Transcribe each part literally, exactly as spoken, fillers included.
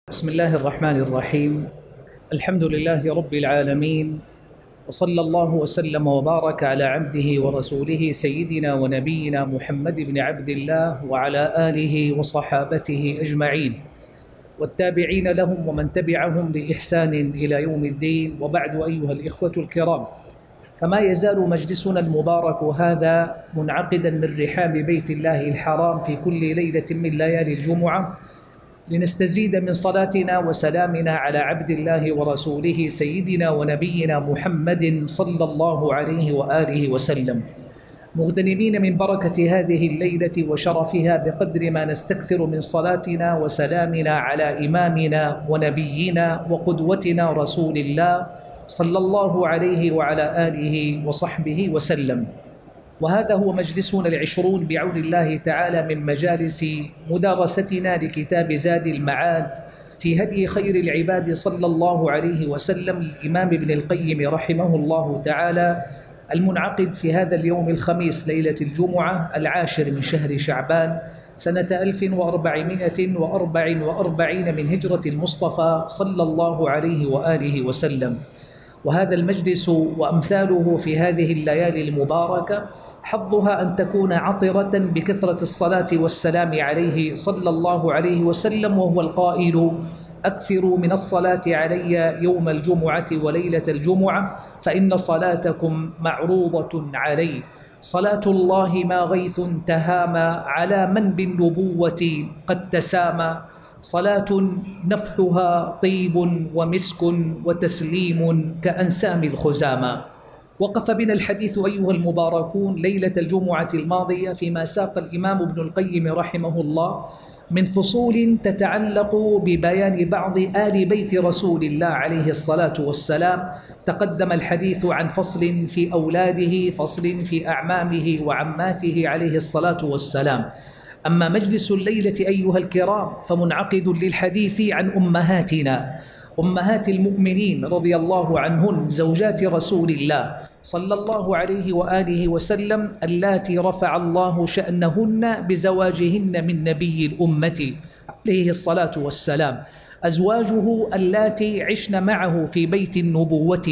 بسم الله الرحمن الرحيم. الحمد لله رب العالمين، وصلى الله وسلم وبارك على عبده ورسوله سيدنا ونبينا محمد بن عبد الله وعلى آله وصحابته أجمعين والتابعين لهم ومن تبعهم بإحسان إلى يوم الدين. وبعد، أيها الإخوة الكرام، فما يزال مجلسنا المبارك هذا منعقدا من رحاب بيت الله الحرام في كل ليلة من ليالي الجمعة لنستزيد من صلاتنا وسلامنا على عبد الله ورسوله سيدنا ونبينا محمد صلى الله عليه وآله وسلم، مغتنمين من بركة هذه الليلة وشرفها بقدر ما نستكثر من صلاتنا وسلامنا على إمامنا ونبينا وقدوتنا رسول الله صلى الله عليه وعلى آله وصحبه وسلم. وهذا هو مجلسنا العشرون بعون الله تعالى من مجالس مدارستنا لكتاب زاد المعاد في هدي خير العباد صلى الله عليه وسلم للإمام ابن القيم رحمه الله تعالى، المنعقد في هذا اليوم الخميس ليلة الجمعة العاشر من شهر شعبان سنة ألف وأربعمائة وأربع وأربعين من هجرة المصطفى صلى الله عليه وآله وسلم. وهذا المجلس وأمثاله في هذه الليالي المباركة حظها أن تكون عطرة بكثرة الصلاة والسلام عليه صلى الله عليه وسلم، وهو القائل: أكثروا من الصلاة علي يوم الجمعة وليلة الجمعة فإن صلاتكم معروضة علي. صلاة الله ما غيث تهامى على من بالنبوة قد تسامى، صلاة نفحها طيب ومسك وتسليم كأنسام الخزامى. وقف بنا الحديث أيها المباركون ليلة الجمعة الماضية فيما ساق الإمام ابن القيم رحمه الله من فصول تتعلق ببيان بعض آل بيت رسول الله عليه الصلاة والسلام. تقدم الحديث عن فصل في أولاده، فصل في أعمامه وعماته عليه الصلاة والسلام. أما مجلس الليلة أيها الكرام فمنعقد للحديث عن أمهاتنا، أمهات المؤمنين رضي الله عنهن، زوجات رسول الله صلى الله عليه وآله وسلم، اللاتي رفع الله شأنهن بزواجهن من نبي الأمة عليه الصلاة والسلام، أزواجه اللاتي عشن معه في بيت النبوة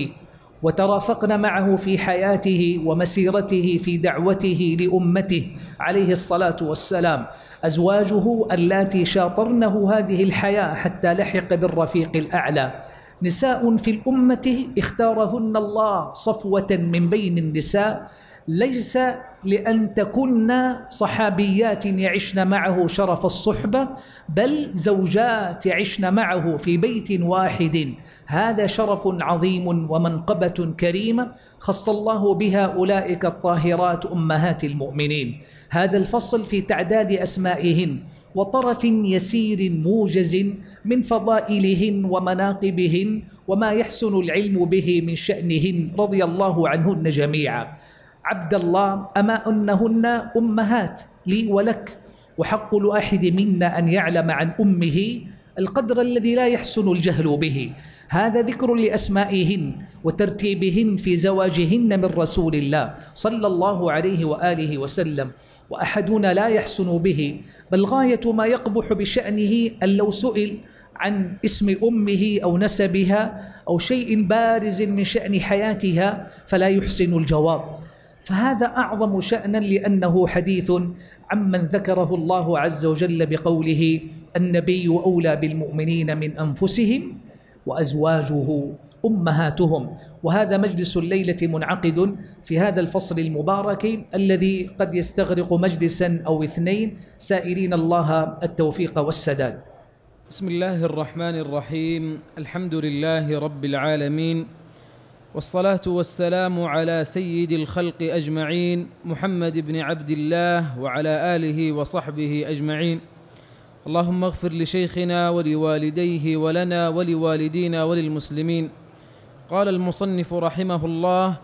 وترافقن معه في حياته ومسيرته في دعوته لأمته عليه الصلاة والسلام، أزواجه اللاتي شاطرنه هذه الحياة حتى لحق بالرفيق الأعلى، نساء في الأمة اختارهن الله صفوة من بين النساء، ليس لأن تكن صحابيات يعشن معه شرف الصحبة، بل زوجات يعشن معه في بيت واحد، هذا شرف عظيم ومنقبة كريمة خص الله بها أولئك الطاهرات أمهات المؤمنين. هذا الفصل في تعداد أسمائهن وطرف يسير موجز من فضائلهن ومناقبهن وما يحسن العلم به من شأنهن رضي الله عنهن جميعا. عبد الله، أما أنهن أمهات لي ولك، وحق لأحد منا أن يعلم عن أمه القدر الذي لا يحسن الجهل به. هذا ذكر لأسمائهن وترتيبهن في زواجهن من رسول الله صلى الله عليه وآله وسلم. وأحدنا لا يحسن به، بل غاية ما يقبح بشأنه أن لو سئل عن اسم أمه أو نسبها أو شيء بارز من شأن حياتها فلا يحسن الجواب، فهذا أعظم شأنا لأنه حديث عمن ذكره الله عز وجل بقوله: النبي أولى بالمؤمنين من أنفسهم وأزواجه أمهاتهم. وهذا مجلس الليلة منعقد في هذا الفصل المبارك الذي قد يستغرق مجلسا أو اثنين، سائلين الله التوفيق والسداد. بسم الله الرحمن الرحيم. الحمد لله رب العالمين، والصلاة والسلام على سيد الخلق أجمعين محمد بن عبد الله وعلى آله وصحبه أجمعين. اللهم اغفر لشيخنا ولوالديه ولنا ولوالدينا وللمسلمين. قال المصنف رحمه الله: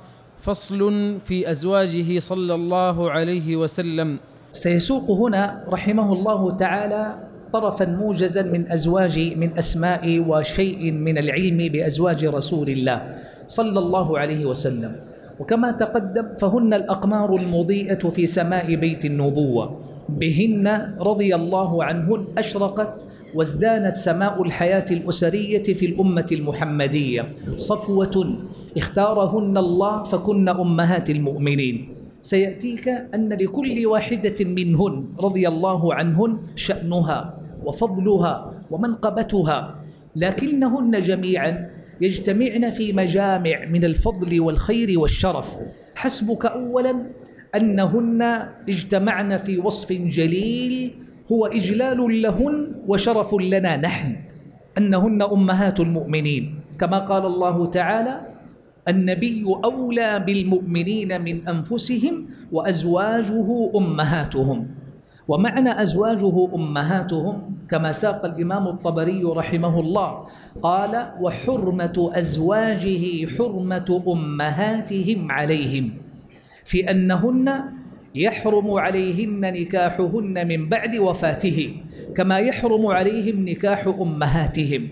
فصل في أزواجه صلى الله عليه وسلم. سيسوق هنا رحمه الله تعالى طرفا موجزا من أزواج من أسماء وشيء من العلم بأزواج رسول الله صلى الله عليه وسلم. وكما تقدم فهن الأقمار المضيئة في سماء بيت النبوة، بهن رضي الله عنهن أشرقت وازدانت سماء الحياة الأسرية في الأمة المحمدية، صفوة اختارهن الله فكن أمهات المؤمنين. سيأتيك أن لكل واحدة منهن رضي الله عنهن شأنها وفضلها ومنقبتها، لكنهن جميعا يجتمعن في مجامع من الفضل والخير والشرف. حسبك أولا أنهن اجتمعن في وصف جليل هو إجلال لهن وشرف لنا نحن، أنهن أمهات المؤمنين، كما قال الله تعالى: النبي أولى بالمؤمنين من أنفسهم وأزواجه أمهاتهم. ومعنى أزواجه أمهاتهم كما ساق الإمام الطبري رحمه الله قال: وحرمة أزواجه حرمة أمهاتهم عليهم، في أنهن يحرم عليهن نكاحهن من بعد وفاته كما يحرم عليهم نكاح أمهاتهم.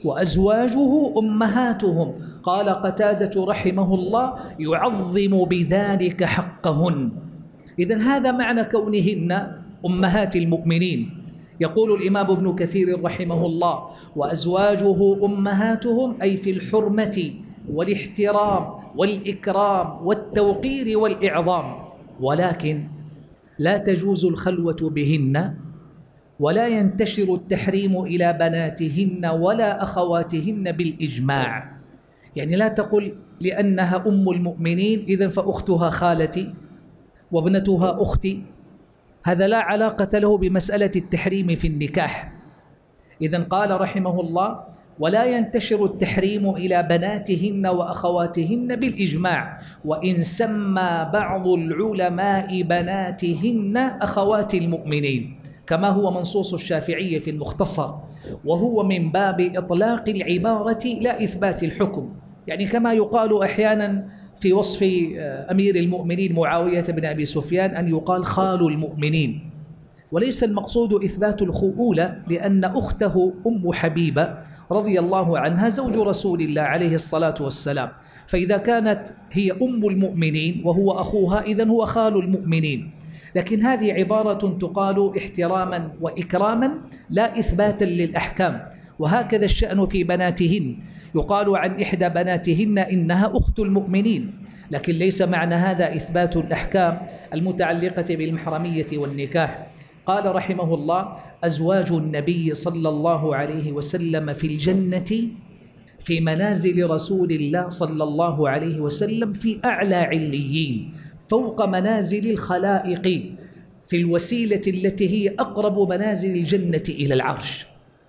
وأزواجه أمهاتهم، قال قتادة رحمه الله: يعظم بذلك حقهن. إذن هذا معنى كونهن أمهات المؤمنين. يقول الإمام ابن كثير رحمه الله: وأزواجه أمهاتهم أي في الحرمة والاحترام والإكرام والتوقير والإعظام، ولكن لا تجوز الخلوة بهن، ولا ينتشر التحريم إلى بناتهن ولا أخواتهن بالإجماع. يعني لا تقل لأنها أم المؤمنين إذن فأختها خالتي وابنتها أختي، هذا لا علاقة له بمسألة التحريم في النكاح. إذن قال رحمه الله: ولا ينتشر التحريم إلى بناتهن وأخواتهن بالإجماع، وإن سمى بعض العلماء بناتهن أخوات المؤمنين، كما هو منصوص الشافعي في المختصر، وهو من باب إطلاق العبارة لا إثبات الحكم. يعني كما يقال أحيانا في وصف أمير المؤمنين معاوية بن أبي سفيان أن يقال خال المؤمنين، وليس المقصود إثبات الخؤولة، لأن أخته أم حبيبة رضي الله عنها زوج رسول الله عليه الصلاة والسلام، فإذا كانت هي أم المؤمنين وهو أخوها إذن هو خال المؤمنين. لكن هذه عبارة تقال احتراما وإكراما لا إثباتا للأحكام. وهكذا الشأن في بناتهن، يقال عن إحدى بناتهن إنها أخت المؤمنين، لكن ليس معنى هذا إثبات الأحكام المتعلقة بالمحرمية والنكاح. قال رحمه الله: أزواج النبي صلى الله عليه وسلم في الجنة في منازل رسول الله صلى الله عليه وسلم في أعلى عليين فوق منازل الخلائق في الوسيلة التي هي أقرب منازل الجنة إلى العرش.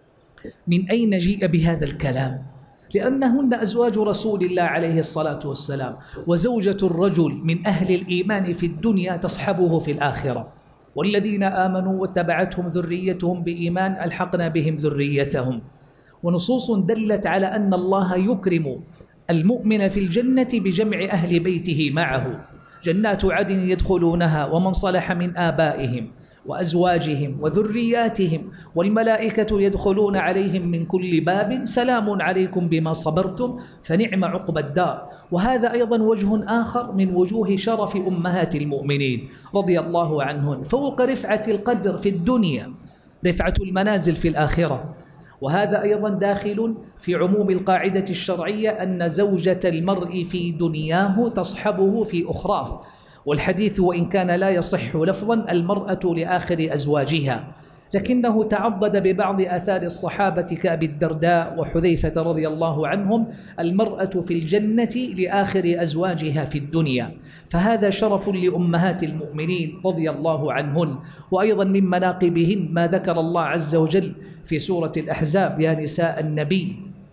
من أين جيء بهذا الكلام؟ لأنهن أزواج رسول الله عليه الصلاة والسلام، وزوجة الرجل من أهل الإيمان في الدنيا تصحبه في الآخرة. والذين آمنوا واتبعتهم ذريتهم بإيمان ألحقنا بهم ذريتهم. ونصوص دلت على أن الله يكرم المؤمن في الجنة بجمع أهل بيته معه، جنات عدن يدخلونها ومن صلح من آبائهم وأزواجهم وذرياتهم، والملائكة يدخلون عليهم من كل باب سلام عليكم بما صبرتم فنعم عقبى الدار. وهذا أيضا وجه آخر من وجوه شرف أمهات المؤمنين رضي الله عنهن، فوق رفعة القدر في الدنيا رفعة المنازل في الآخرة. وهذا أيضا داخل في عموم القاعدة الشرعية أن زوجة المرء في دنياه تصحبه في أخراه، والحديث وإن كان لا يصح لفظا المرأة لآخر أزواجها، لكنه تعضد ببعض آثار الصحابة كأبي الدرداء وحذيفة رضي الله عنهم: المرأة في الجنة لآخر أزواجها في الدنيا. فهذا شرف لأمهات المؤمنين رضي الله عنهن. وأيضا من مناقبهن ما ذكر الله عز وجل في سورة الأحزاب: يا نساء النبي.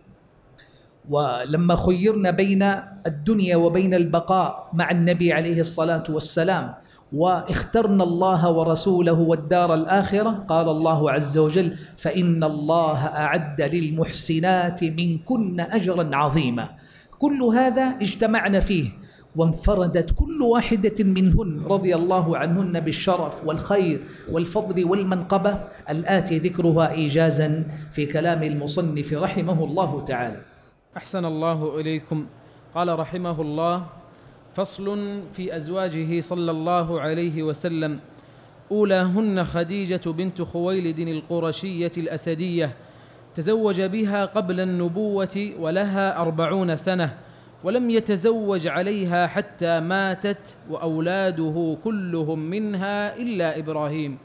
ولما خيرنا بين الدنيا وبين البقاء مع النبي عليه الصلاة والسلام واخترنا الله ورسوله والدار الآخرة، قال الله عز وجل: فإن الله أعد للمحسنات منكن أجرا عظيما. كل هذا اجتمعنا فيه، وانفردت كل واحدة منهن رضي الله عنهن بالشرف والخير والفضل والمنقبة الآتي ذكرها إيجازا في كلام المصنف رحمه الله تعالى. أحسن الله إليكم. قال رحمه الله: فصل في أزواجه صلى الله عليه وسلم. أولاهن خديجة بنت خويلد القرشية الأسدية، تزوج بها قبل النبوة ولها أربعون سنة، ولم يتزوج عليها حتى ماتت، وأولاده كلهم منها إلا إبراهيم،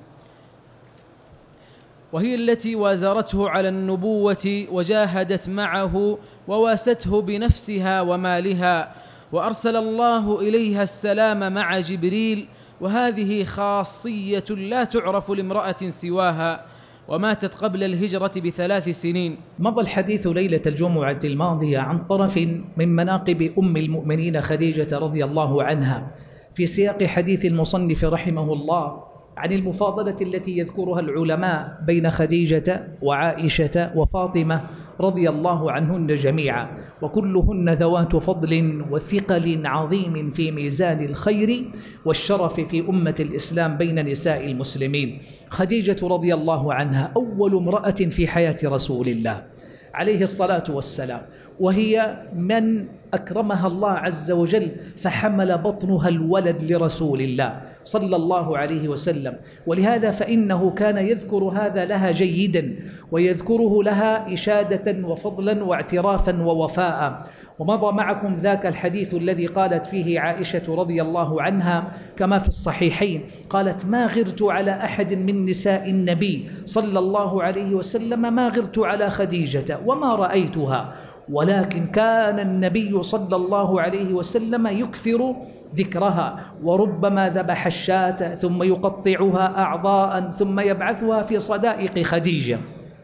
وهي التي وازرته على النبوة وجاهدت معه وواسته بنفسها ومالها، وأرسل الله إليها السلام مع جبريل، وهذه خاصية لا تعرف لامرأة سواها، وماتت قبل الهجرة بثلاث سنين. مضى الحديث ليلة الجمعة الماضية عن طرف من مناقب أم المؤمنين خديجة رضي الله عنها في سياق حديث المصنف رحمه الله عن المفاضلة التي يذكرها العلماء بين خديجة وعائشة وفاطمة رضي الله عنهن جميعا، وكلهن ذوات فضل وثقل عظيم في ميزان الخير والشرف في أمة الإسلام بين نساء المسلمين. خديجة رضي الله عنها أول امرأة في حياة رسول الله عليه الصلاة والسلام، وهي من أكرمها الله عز وجل فحمل بطنها الولد لرسول الله صلى الله عليه وسلم، ولهذا فإنه كان يذكر هذا لها جيدا، ويذكره لها إشادة وفضلا واعترافا ووفاء. ومضى معكم ذاك الحديث الذي قالت فيه عائشة رضي الله عنها كما في الصحيحين، قالت: ما غرت على أحد من نساء النبي صلى الله عليه وسلم ما غرت على خديجة وما رأيتها، ولكن كان النبي صلى الله عليه وسلم يكثر ذكرها، وربما ذبح الشاة ثم يقطعها أعضاء ثم يبعثها في صدائق خديجة.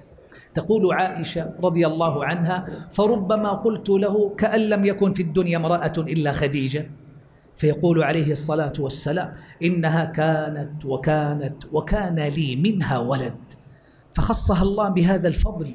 تقول عائشة رضي الله عنها: فربما قلت له كأن لم يكن في الدنيا امرأة إلا خديجة، فيقول عليه الصلاة والسلام: إنها كانت وكانت وكان لي منها ولد، فخصها الله بهذا الفضل،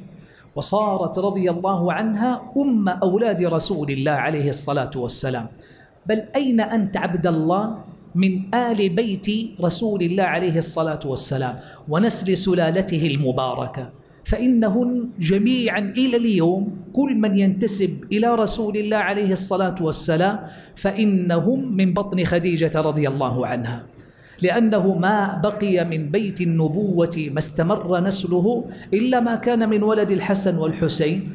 وصارت رضي الله عنها أم أولاد رسول الله عليه الصلاة والسلام. بل أين أنت عبد الله من آل بيت رسول الله عليه الصلاة والسلام ونسل سلالته المباركة، فإنهن جميعا إلى اليوم كل من ينتسب إلى رسول الله عليه الصلاة والسلام فإنهم من بطن خديجة رضي الله عنها، لأنه ما بقي من بيت النبوة ما استمر نسله إلا ما كان من ولد الحسن والحسين،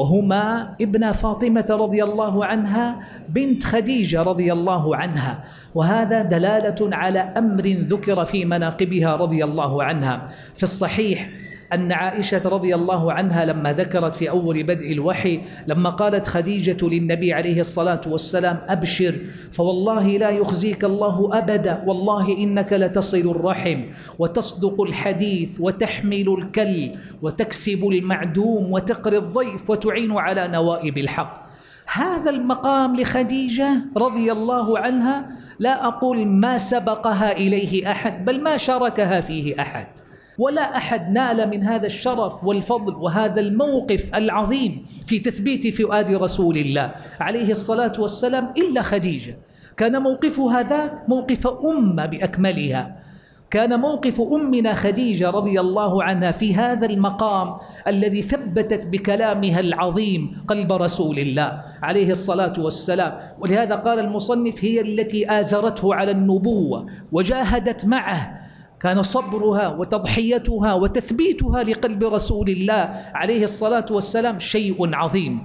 وهما ابن فاطمة رضي الله عنها بنت خديجة رضي الله عنها، وهذا دلالة على أمر ذكر في مناقبها رضي الله عنها. في الصحيح أن عائشة رضي الله عنها لما ذكرت في أول بدء الوحي لما قالت خديجة للنبي عليه الصلاة والسلام: أبشر فوالله لا يخزيك الله أبدا، والله إنك لتصل الرحم وتصدق الحديث وتحمل الكل وتكسب المعدوم وتقري الضيف وتعين على نوائب الحق. هذا المقام لخديجة رضي الله عنها لا أقول ما سبقها إليه أحد، بل ما شاركها فيه أحد، ولا أحد نال من هذا الشرف والفضل وهذا الموقف العظيم في تثبيت فؤاد رسول الله عليه الصلاة والسلام إلا خديجة. كان موقفها ذاك موقف أمة بأكملها، كان موقف أمنا خديجة رضي الله عنها في هذا المقام الذي ثبتت بكلامها العظيم قلب رسول الله عليه الصلاة والسلام. ولهذا قال المصنف: هي التي آزرته على النبوة وجاهدت معه، كان صبرها وتضحيتها وتثبيتها لقلب رسول الله عليه الصلاة والسلام شيء عظيم.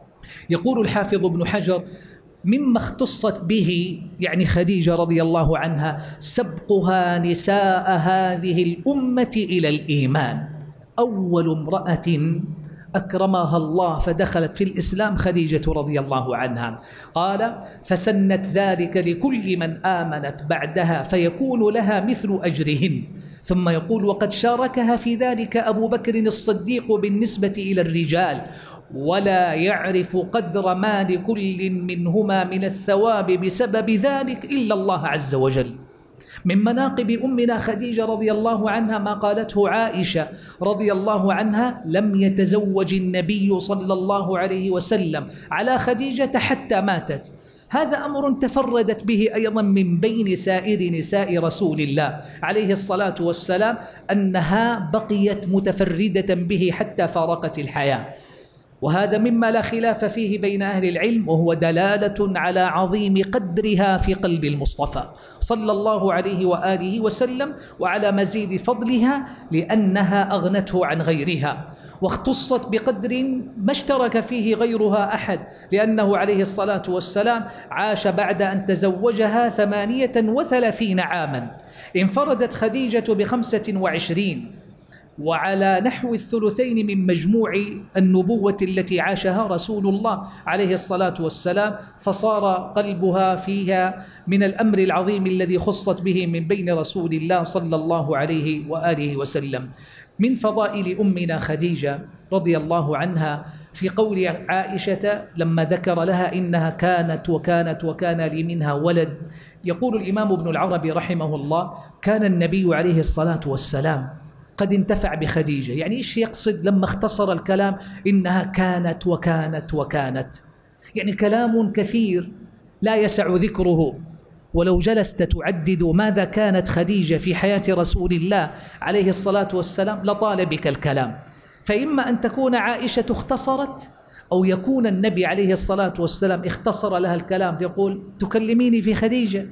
يقول الحافظ ابن حجر: مما اختصت به يعني خديجة رضي الله عنها سبقها نساء هذه الأمة إلى الإيمان. أول امرأة أكرمها الله فدخلت في الإسلام خديجة رضي الله عنها. قال: فسنت ذلك لكل من آمنت بعدها فيكون لها مثل أجرهن. ثم يقول: وقد شاركها في ذلك أبو بكر الصديق بالنسبة إلى الرجال، ولا يعرف قدر ما لكل منهما من الثواب بسبب ذلك إلا الله عز وجل. من مناقب أمنا خديجة رضي الله عنها ما قالته عائشة رضي الله عنها: لم يتزوج النبي صلى الله عليه وسلم على خديجة حتى ماتت. هذا أمر تفردت به أيضا من بين سائر نساء رسول الله عليه الصلاة والسلام، أنها بقيت متفردة به حتى فارقت الحياة. وهذا مما لا خلاف فيه بين أهل العلم، وهو دلالة على عظيم قدرها في قلب المصطفى صلى الله عليه وآله وسلم، وعلى مزيد فضلها لأنها أغنته عن غيرها، واختصت بقدر ما اشترك فيه غيرها أحد، لأنه عليه الصلاة والسلام عاش بعد أن تزوجها ثمانية وثلاثين عاما، انفردت خديجة بخمسة وعشرين، وعلى نحو الثلثين من مجموع النبوة التي عاشها رسول الله عليه الصلاة والسلام، فصار قلبها فيها من الأمر العظيم الذي خصت به من بين رسول الله صلى الله عليه وآله وسلم. من فضائل أمنا خديجة رضي الله عنها في قول عائشة لما ذكر لها إنها كانت وكانت وكان لي منها ولد، يقول الإمام ابن العربي رحمه الله: كان النبي عليه الصلاة والسلام قد انتفع بخديجة. يعني إيش يقصد لما اختصر الكلام إنها كانت وكانت وكانت؟ يعني كلام كثير لا يسع ذكره، ولو جلست تعدد ماذا كانت خديجة في حياة رسول الله عليه الصلاة والسلام لطال بك الكلام. فإما أن تكون عائشة اختصرت، أو يكون النبي عليه الصلاة والسلام اختصر لها الكلام، يقول: تكلميني في خديجة،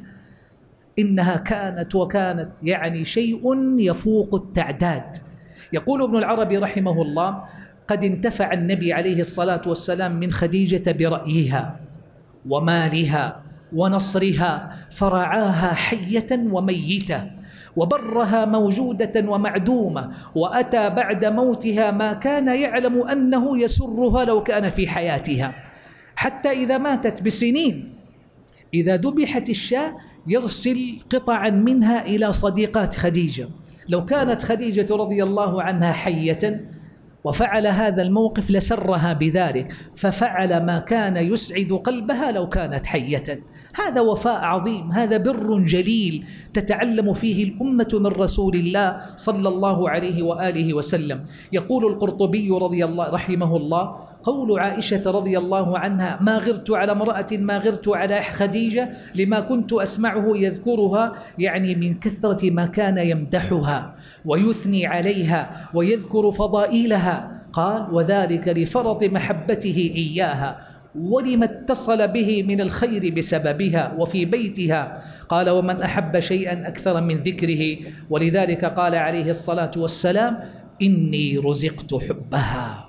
إنها كانت وكانت، يعني شيء يفوق التعداد. يقول ابن العربي رحمه الله: قد انتفع النبي عليه الصلاة والسلام من خديجة برأيها ومالها ونصرها، فرعاها حية وميتة، وبرها موجودة ومعدومة، وأتى بعد موتها ما كان يعلم أنه يسرها لو كان في حياتها، حتى إذا ماتت بسنين إذا ذبحت الشاة يرسل قطعا منها إلى صديقات خديجة. لو كانت خديجة رضي الله عنها حية وفعل هذا الموقف لسرها بذلك، ففعل ما كان يسعد قلبها لو كانت حية. هذا وفاء عظيم، هذا بر جليل تتعلم فيه الأمة من رسول الله صلى الله عليه وآله وسلم. يقول القرطبي رضي الله رحمه الله: قول عائشة رضي الله عنها: ما غرت على امرأة ما غرت على خديجة لما كنت أسمعه يذكرها، يعني من كثرة ما كان يمدحها ويثني عليها ويذكر فضائلها. قال: وذلك لفرط محبته إياها ولما اتصل به من الخير بسببها وفي بيتها. قال: ومن أحب شيئا أكثر من ذكره، ولذلك قال عليه الصلاة والسلام: إني رزقت حبها.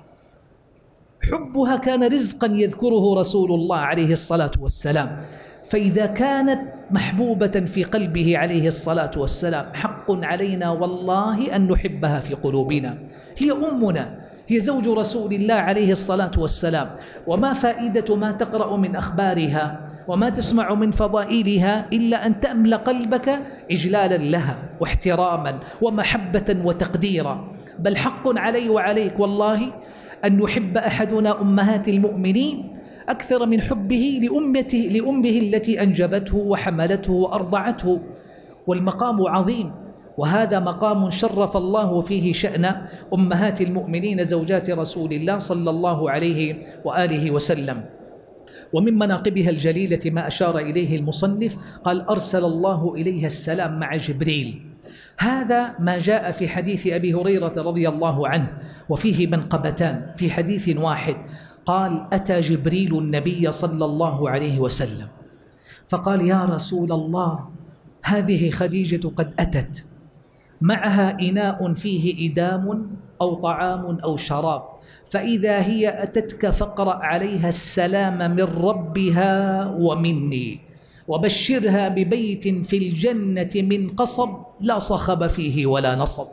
حبها كان رزقا يذكره رسول الله عليه الصلاة والسلام. فإذا كانت محبوبة في قلبه عليه الصلاة والسلام، حق علينا والله أن نحبها في قلوبنا. هي أمنا، هي زوج رسول الله عليه الصلاة والسلام. وما فائدة ما تقرأ من أخبارها وما تسمع من فضائلها إلا أن تملأ قلبك إجلالا لها واحتراما ومحبة وتقديرا. بل حق علي وعليك والله أن يحب أحدنا أمهات المؤمنين أكثر من حبه لأمته لأمه التي أنجبته وحملته وأرضعته. والمقام عظيم، وهذا مقام شرف الله فيه شأن أمهات المؤمنين زوجات رسول الله صلى الله عليه وآله وسلم. ومن مناقبها الجليلة ما أشار إليه المصنف، قال: أرسل الله إليها السلام مع جبريل. هذا ما جاء في حديث أبي هريرة رضي الله عنه، وفيه منقبتان في حديث واحد. قال: أتى جبريل النبي صلى الله عليه وسلم فقال: يا رسول الله، هذه خديجة قد أتت معها إناء فيه إدام أو طعام أو شراب، فإذا هي أتتك فاقرأ عليها السلام من ربها ومني، وبشرها ببيت في الجنة من قصب لا صخب فيه ولا نصب.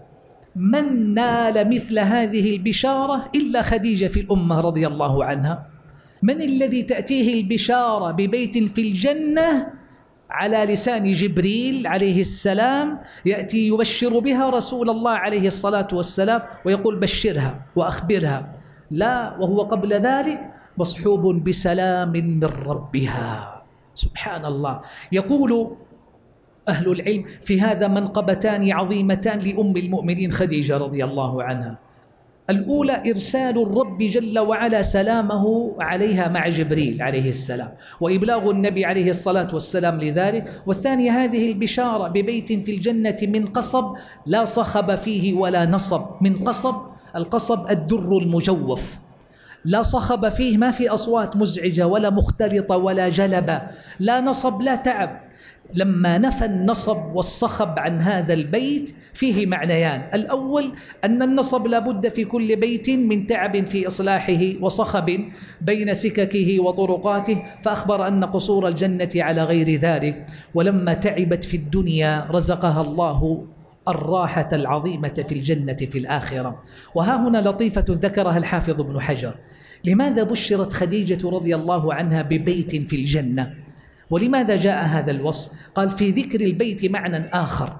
من نال مثل هذه البشارة إلا خديجة في الأمة رضي الله عنها؟ من الذي تأتيه البشارة ببيت في الجنة على لسان جبريل عليه السلام، يأتي يبشر بها رسول الله عليه الصلاة والسلام ويقول: بشرها وأخبرها؟ لا، وهو قبل ذلك مصحوب بسلام من ربها. سبحان الله. يقول أهل العلم في هذا منقبتان عظيمتان لأم المؤمنين خديجة رضي الله عنها. الأولى إرسال الرب جل وعلا سلامه عليها مع جبريل عليه السلام، وإبلاغ النبي عليه الصلاة والسلام لذلك. والثانية هذه البشارة ببيت في الجنة من قصب لا صخب فيه ولا نصب. من قصب، القصب الدر المجوف، لا صخب فيه، ما في أصوات مزعجة ولا مختلطة ولا جلبة، لا نصب لا تعب. لما نفى النصب والصخب عن هذا البيت فيه معنيان: الأول أن النصب لا بد في كل بيت من تعب في إصلاحه وصخب بين سككه وطرقاته، فأخبر أن قصور الجنة على غير ذلك. ولما تعبت في الدنيا رزقها الله الراحة العظيمة في الجنة في الآخرة. وها هنا لطيفة ذكرها الحافظ ابن حجر: لماذا بشرت خديجة رضي الله عنها ببيت في الجنة؟ ولماذا جاء هذا الوصف؟ قال: في ذكر البيت معنى آخر،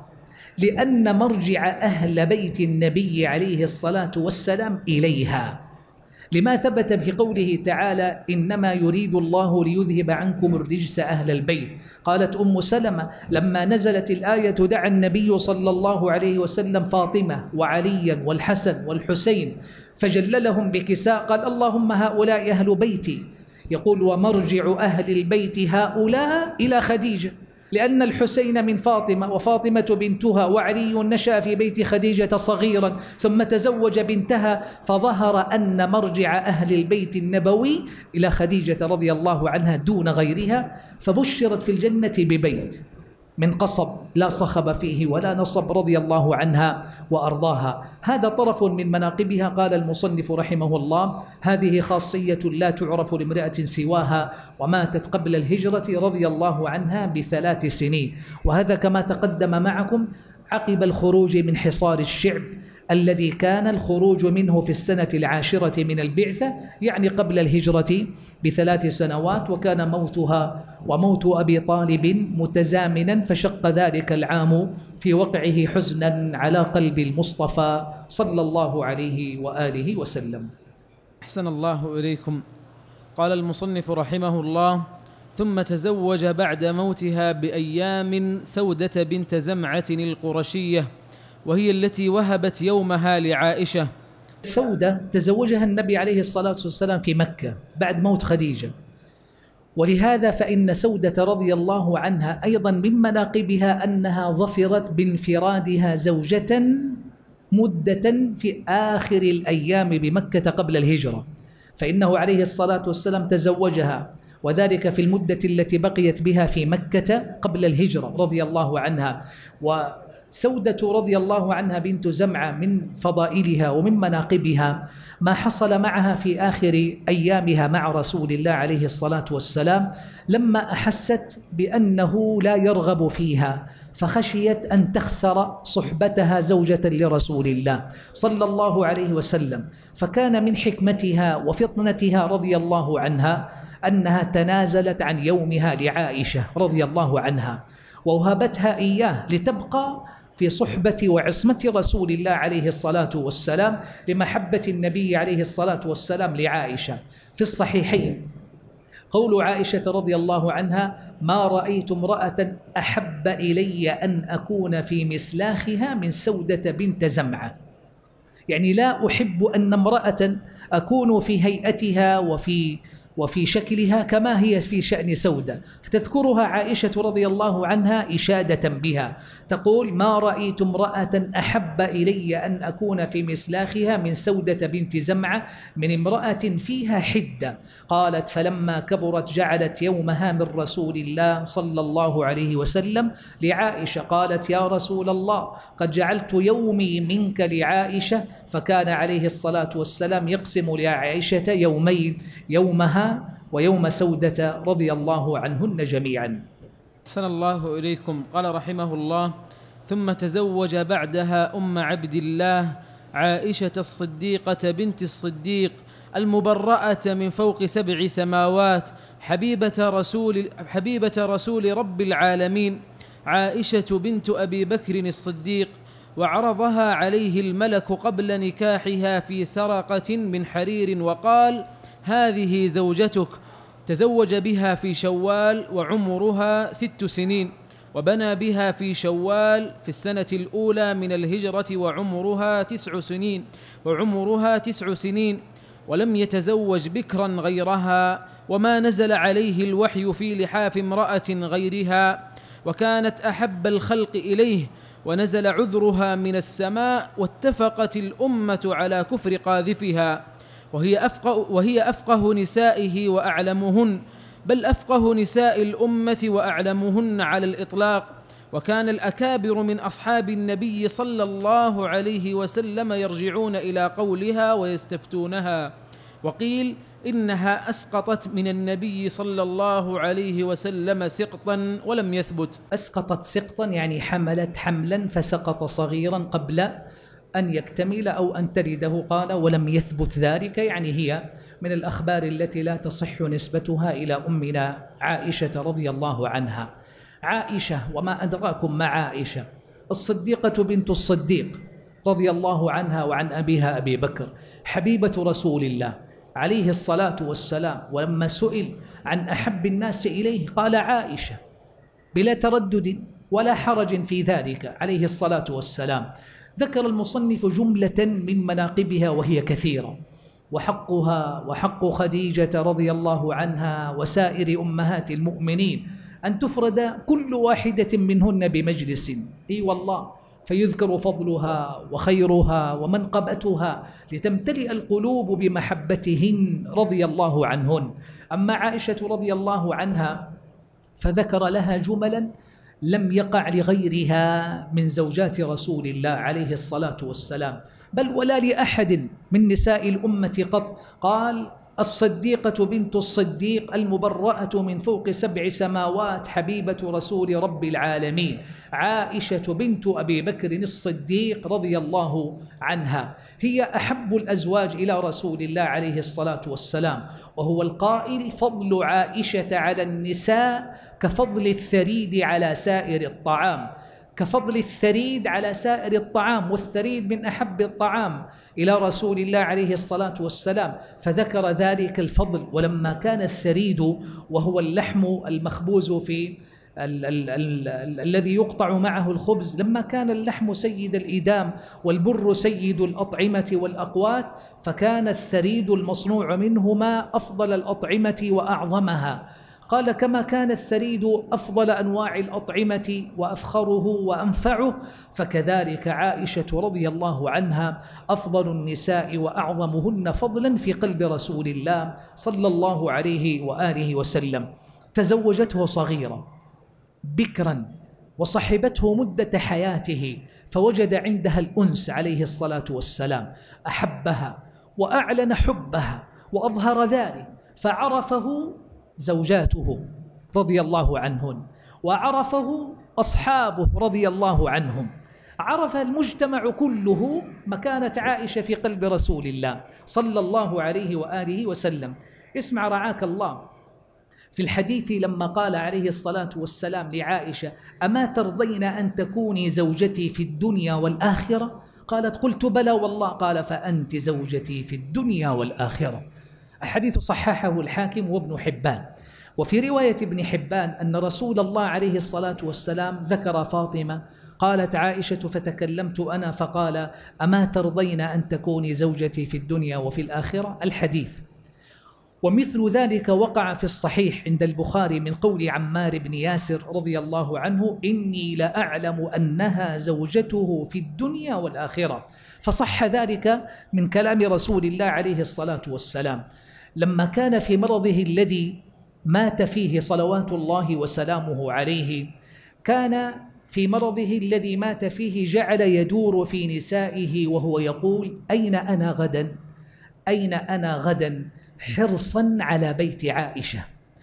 لأن مرجع أهل بيت النبي عليه الصلاة والسلام إليها، لما ثبت في قوله تعالى: إنما يريد الله ليذهب عنكم الرجس أهل البيت. قالت أم سلمة لما نزلت الآية: دعا النبي صلى الله عليه وسلم فاطمة وعليا والحسن والحسين فجللهم بكساء، قال: اللهم هؤلاء أهل بيتي. يقول: ومرجع أهل البيت هؤلاء إلى خديجة، لأن الحسين من فاطمة وفاطمة بنتها، وعلي نشأ في بيت خديجة صغيرا ثم تزوج بنتها، فظهر أن مرجع أهل البيت النبوي إلى خديجة رضي الله عنها دون غيرها، فبشرت في الجنة ببيت من قصب لا صخب فيه ولا نصب رضي الله عنها وأرضاها. هذا طرف من مناقبها. قال المصنف رحمه الله: هذه خاصية لا تعرف لامرأة سواها، وماتت قبل الهجرة رضي الله عنها بثلاث سنين، وهذا كما تقدم معكم عقب الخروج من حصار الشعب الذي كان الخروج منه في السنة العاشرة من البعثة، يعني قبل الهجرة بثلاث سنوات، وكان موتها وموت أبي طالب متزامنا، فشق ذلك العام في وقعه حزنا على قلب المصطفى صلى الله عليه وآله وسلم. أحسن الله إليكم. قال المصنف رحمه الله: ثم تزوج بعد موتها بأيام سودة بنت زمعة القرشية، وهي التي وهبت يومها لعائشة. سودة تزوجها النبي عليه الصلاة والسلام في مكة بعد موت خديجة، ولهذا فإن سودة رضي الله عنها أيضا من مناقبها أنها ظفرت بانفرادها زوجة مدة في آخر الأيام بمكة قبل الهجرة، فإنه عليه الصلاة والسلام تزوجها وذلك في المدة التي بقيت بها في مكة قبل الهجرة رضي الله عنها. و سودة رضي الله عنها بنت زمعة من فضائلها ومن مناقبها ما حصل معها في آخر أيامها مع رسول الله عليه الصلاة والسلام، لما أحست بأنه لا يرغب فيها، فخشيت أن تخسر صحبتها زوجة لرسول الله صلى الله عليه وسلم، فكان من حكمتها وفطنتها رضي الله عنها أنها تنازلت عن يومها لعائشة رضي الله عنها، ووهبتها إياه لتبقى في صحبة وعصمة رسول الله عليه الصلاة والسلام لمحبة النبي عليه الصلاة والسلام لعائشة. في الصحيحين قول عائشة رضي الله عنها: ما رأيت امرأة أحب إلي أن أكون في مسلاخها من سودة بنت زمعة، يعني لا أحب أن امرأة أكون في هيئتها وفي وفي شكلها كما هي في شأن سودة، فتذكرها عائشة رضي الله عنها إشادة بها، تقول: ما رأيت امرأة أحب إلي أن أكون في مسلاخها من سودة بنت زمعة من امرأة فيها حدة. قالت: فلما كبرت جعلت يومها من رسول الله صلى الله عليه وسلم لعائشة، قالت: يا رسول الله قد جعلت يومي منك لعائشة، فكان عليه الصلاة والسلام يقسم لعائشة يومين، يومها ويوم سودة رضي الله عنهن جميعا. أحسن الله إليكم. قال رحمه الله: ثم تزوج بعدها أم عبد الله عائشة الصديقة بنت الصديق المبرأة من فوق سبع سماوات، حبيبة رسول, حبيبة رسول رب العالمين، عائشة بنت أبي بكر الصديق، وعرضها عليه الملك قبل نكاحها في سرقة من حرير وقال: هذه زوجتك. تزوج بها في شوال وعمرها ست سنين، وبنى بها في شوال في السنة الأولى من الهجرة وعمرها تسع سنين وعمرها تسع سنين ولم يتزوج بكرا غيرها، وما نزل عليه الوحي في لحاف امرأة غيرها، وكانت أحب الخلق إليه، ونزل عذرها من السماء، واتفقت الأمة على كفر قاذفها، وهي أفقه, وهي أفقه نسائه وأعلمهن، بل أفقه نساء الأمة وأعلمهن على الإطلاق. وكان الأكابر من أصحاب النبي صلى الله عليه وسلم يرجعون إلى قولها ويستفتونها. وقيل إنها أسقطت من النبي صلى الله عليه وسلم سقطا ولم يثبت. أسقطت سقطا يعني حملت حملا فسقط صغيرا قبل أن يكتمل أو أن تلده. قال ولم يثبت ذلك، يعني هي من الأخبار التي لا تصح نسبتها إلى أمنا عائشة رضي الله عنها. عائشة وما أدراكم مع عائشة، الصديقة بنت الصديق رضي الله عنها وعن أبيها أبي بكر، حبيبة رسول الله عليه الصلاة والسلام. ولما سئل عن أحب الناس إليه قال عائشة بلا تردد ولا حرج في ذلك عليه الصلاة والسلام. ذكر المصنف جملة من مناقبها وهي كثيرة، وحقها وحق خديجة رضي الله عنها وسائر أمهات المؤمنين أن تفرد كل واحدة منهن بمجلس، إي والله، فيذكر فضلها وخيرها ومنقبتها لتمتلئ القلوب بمحبتهن رضي الله عنهن. أما عائشة رضي الله عنها فذكر لها جملا لم يقع لغيرها من زوجات رسول الله عليه الصلاة والسلام، بل ولا لأحد من نساء الأمة قط. قال الصديقة بنت الصديق المبرأة من فوق سبع سماوات حبيبة رسول رب العالمين عائشة بنت أبي بكر الصديق رضي الله عنها، هي أحب الأزواج إلى رسول الله عليه الصلاة والسلام. وهو القائل فضل عائشة على النساء كفضل الثريد على سائر الطعام، كفضل الثريد على سائر الطعام، والثريد من أحب الطعام إلى رسول الله عليه الصلاة والسلام، فذكر ذلك الفضل. ولما كان الثريد وهو اللحم المخبوز في ال ال ال ال الذي يقطع معه الخبز، لما كان اللحم سيد الإدام والبر سيد الأطعمة والأقوات، فكان الثريد المصنوع منهما أفضل الأطعمة وأعظمها. قال كما كان الثريد أفضل أنواع الأطعمة وأفخره وأنفعه، فكذلك عائشة رضي الله عنها أفضل النساء وأعظمهن فضلا في قلب رسول الله صلى الله عليه وآله وسلم. تزوجته صغيرة بكرا وصحبته مدة حياته، فوجد عندها الأنس عليه الصلاة والسلام، أحبها وأعلن حبها وأظهر ذلك، فعرفه زوجاته رضي الله عنهن وعرفه أصحابه رضي الله عنهم، عرف المجتمع كله مكانة عائشة في قلب رسول الله صلى الله عليه وآله وسلم. اسمع رعاك الله في الحديث لما قال عليه الصلاة والسلام لعائشة أما ترضين أن تكوني زوجتي في الدنيا والآخرة؟ قالت قلت بلى والله. قال فأنت زوجتي في الدنيا والآخرة. الحديث صححه الحاكم وابن حبان. وفي رواية ابن حبان أن رسول الله عليه الصلاة والسلام ذكر فاطمة، قالت عائشة فتكلمت أنا فقال أما ترضين أن تكوني زوجتي في الدنيا وفي الآخرة؟ الحديث. ومثل ذلك وقع في الصحيح عند البخاري من قول عمار بن ياسر رضي الله عنه إني لأعلم أنها زوجته في الدنيا والآخرة، فصح ذلك من كلام رسول الله عليه الصلاة والسلام. لما كان في مرضه الذي مات فيه صلوات الله وسلامه عليه، كان في مرضه الذي مات فيه جعل يدور في نسائه وهو يقول أين أنا غدا أين أنا غدا حرصا على بيت عائشة.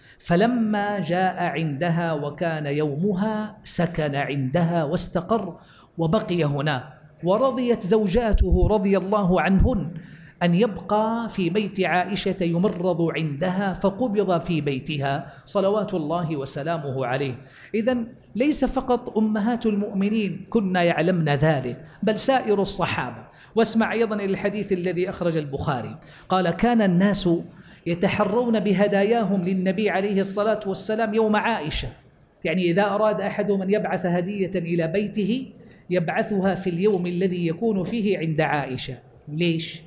فلما جاء عندها وكان يومها سكن عندها واستقر وبقي هناك، ورضيت زوجاته رضي الله عنهن أن يبقى في بيت عائشة يمرض عندها، فقبض في بيتها صلوات الله وسلامه عليه. إذن ليس فقط أمهات المؤمنين كنا يعلمن ذلك، بل سائر الصحابة. واسمع أيضا الحديث الذي أخرج البخاري قال كان الناس يتحرون بهداياهم للنبي عليه الصلاة والسلام يوم عائشة، يعني إذا أراد أحدهم أن يبعث هدية إلى بيته يبعثها في اليوم الذي يكون فيه عند عائشة. ليش؟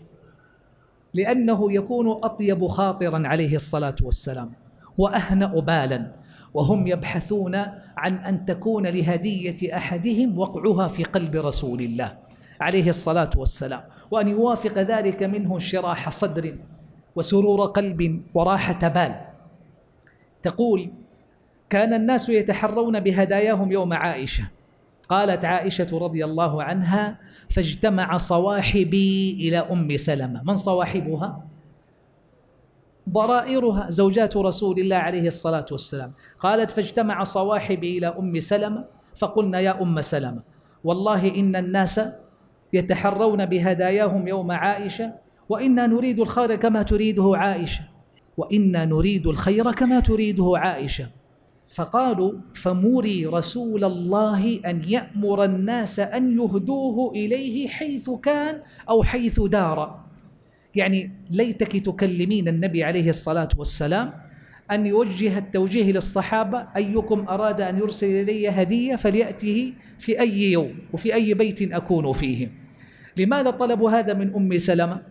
لأنه يكون أطيب خاطرا عليه الصلاة والسلام وأهنأ بالا، وهم يبحثون عن أن تكون لهدية أحدهم وقعها في قلب رسول الله عليه الصلاة والسلام، وأن يوافق ذلك منه انشراح صدر وسرور قلب وراحة بال. تقول: كان الناس يتحرون بهداياهم يوم عائشة. قالت عائشة رضي الله عنها: فاجتمع صواحبي إلى أم سلمة. من صواحبها؟ ضرائرها، زوجات رسول الله عليه الصلاة والسلام. قالت: فاجتمع صواحبي إلى أم سلمة فقلنا: يا أم سلمة، والله إن الناس يتحرون بهداياهم يوم عائشة، وإنا نريد الخير كما تريده عائشة، وإنا نريد الخير كما تريده عائشة. فقالوا: فمري رسول الله أن يأمر الناس أن يهدوه إليه حيث كان أو حيث دار. يعني ليتك تكلمين النبي عليه الصلاة والسلام أن يوجه التوجيه للصحابة: أيكم أراد أن يرسل إلي هدية فليأته في أي يوم وفي أي بيت أكون فيه. لماذا طلبوا هذا من أم سلمة؟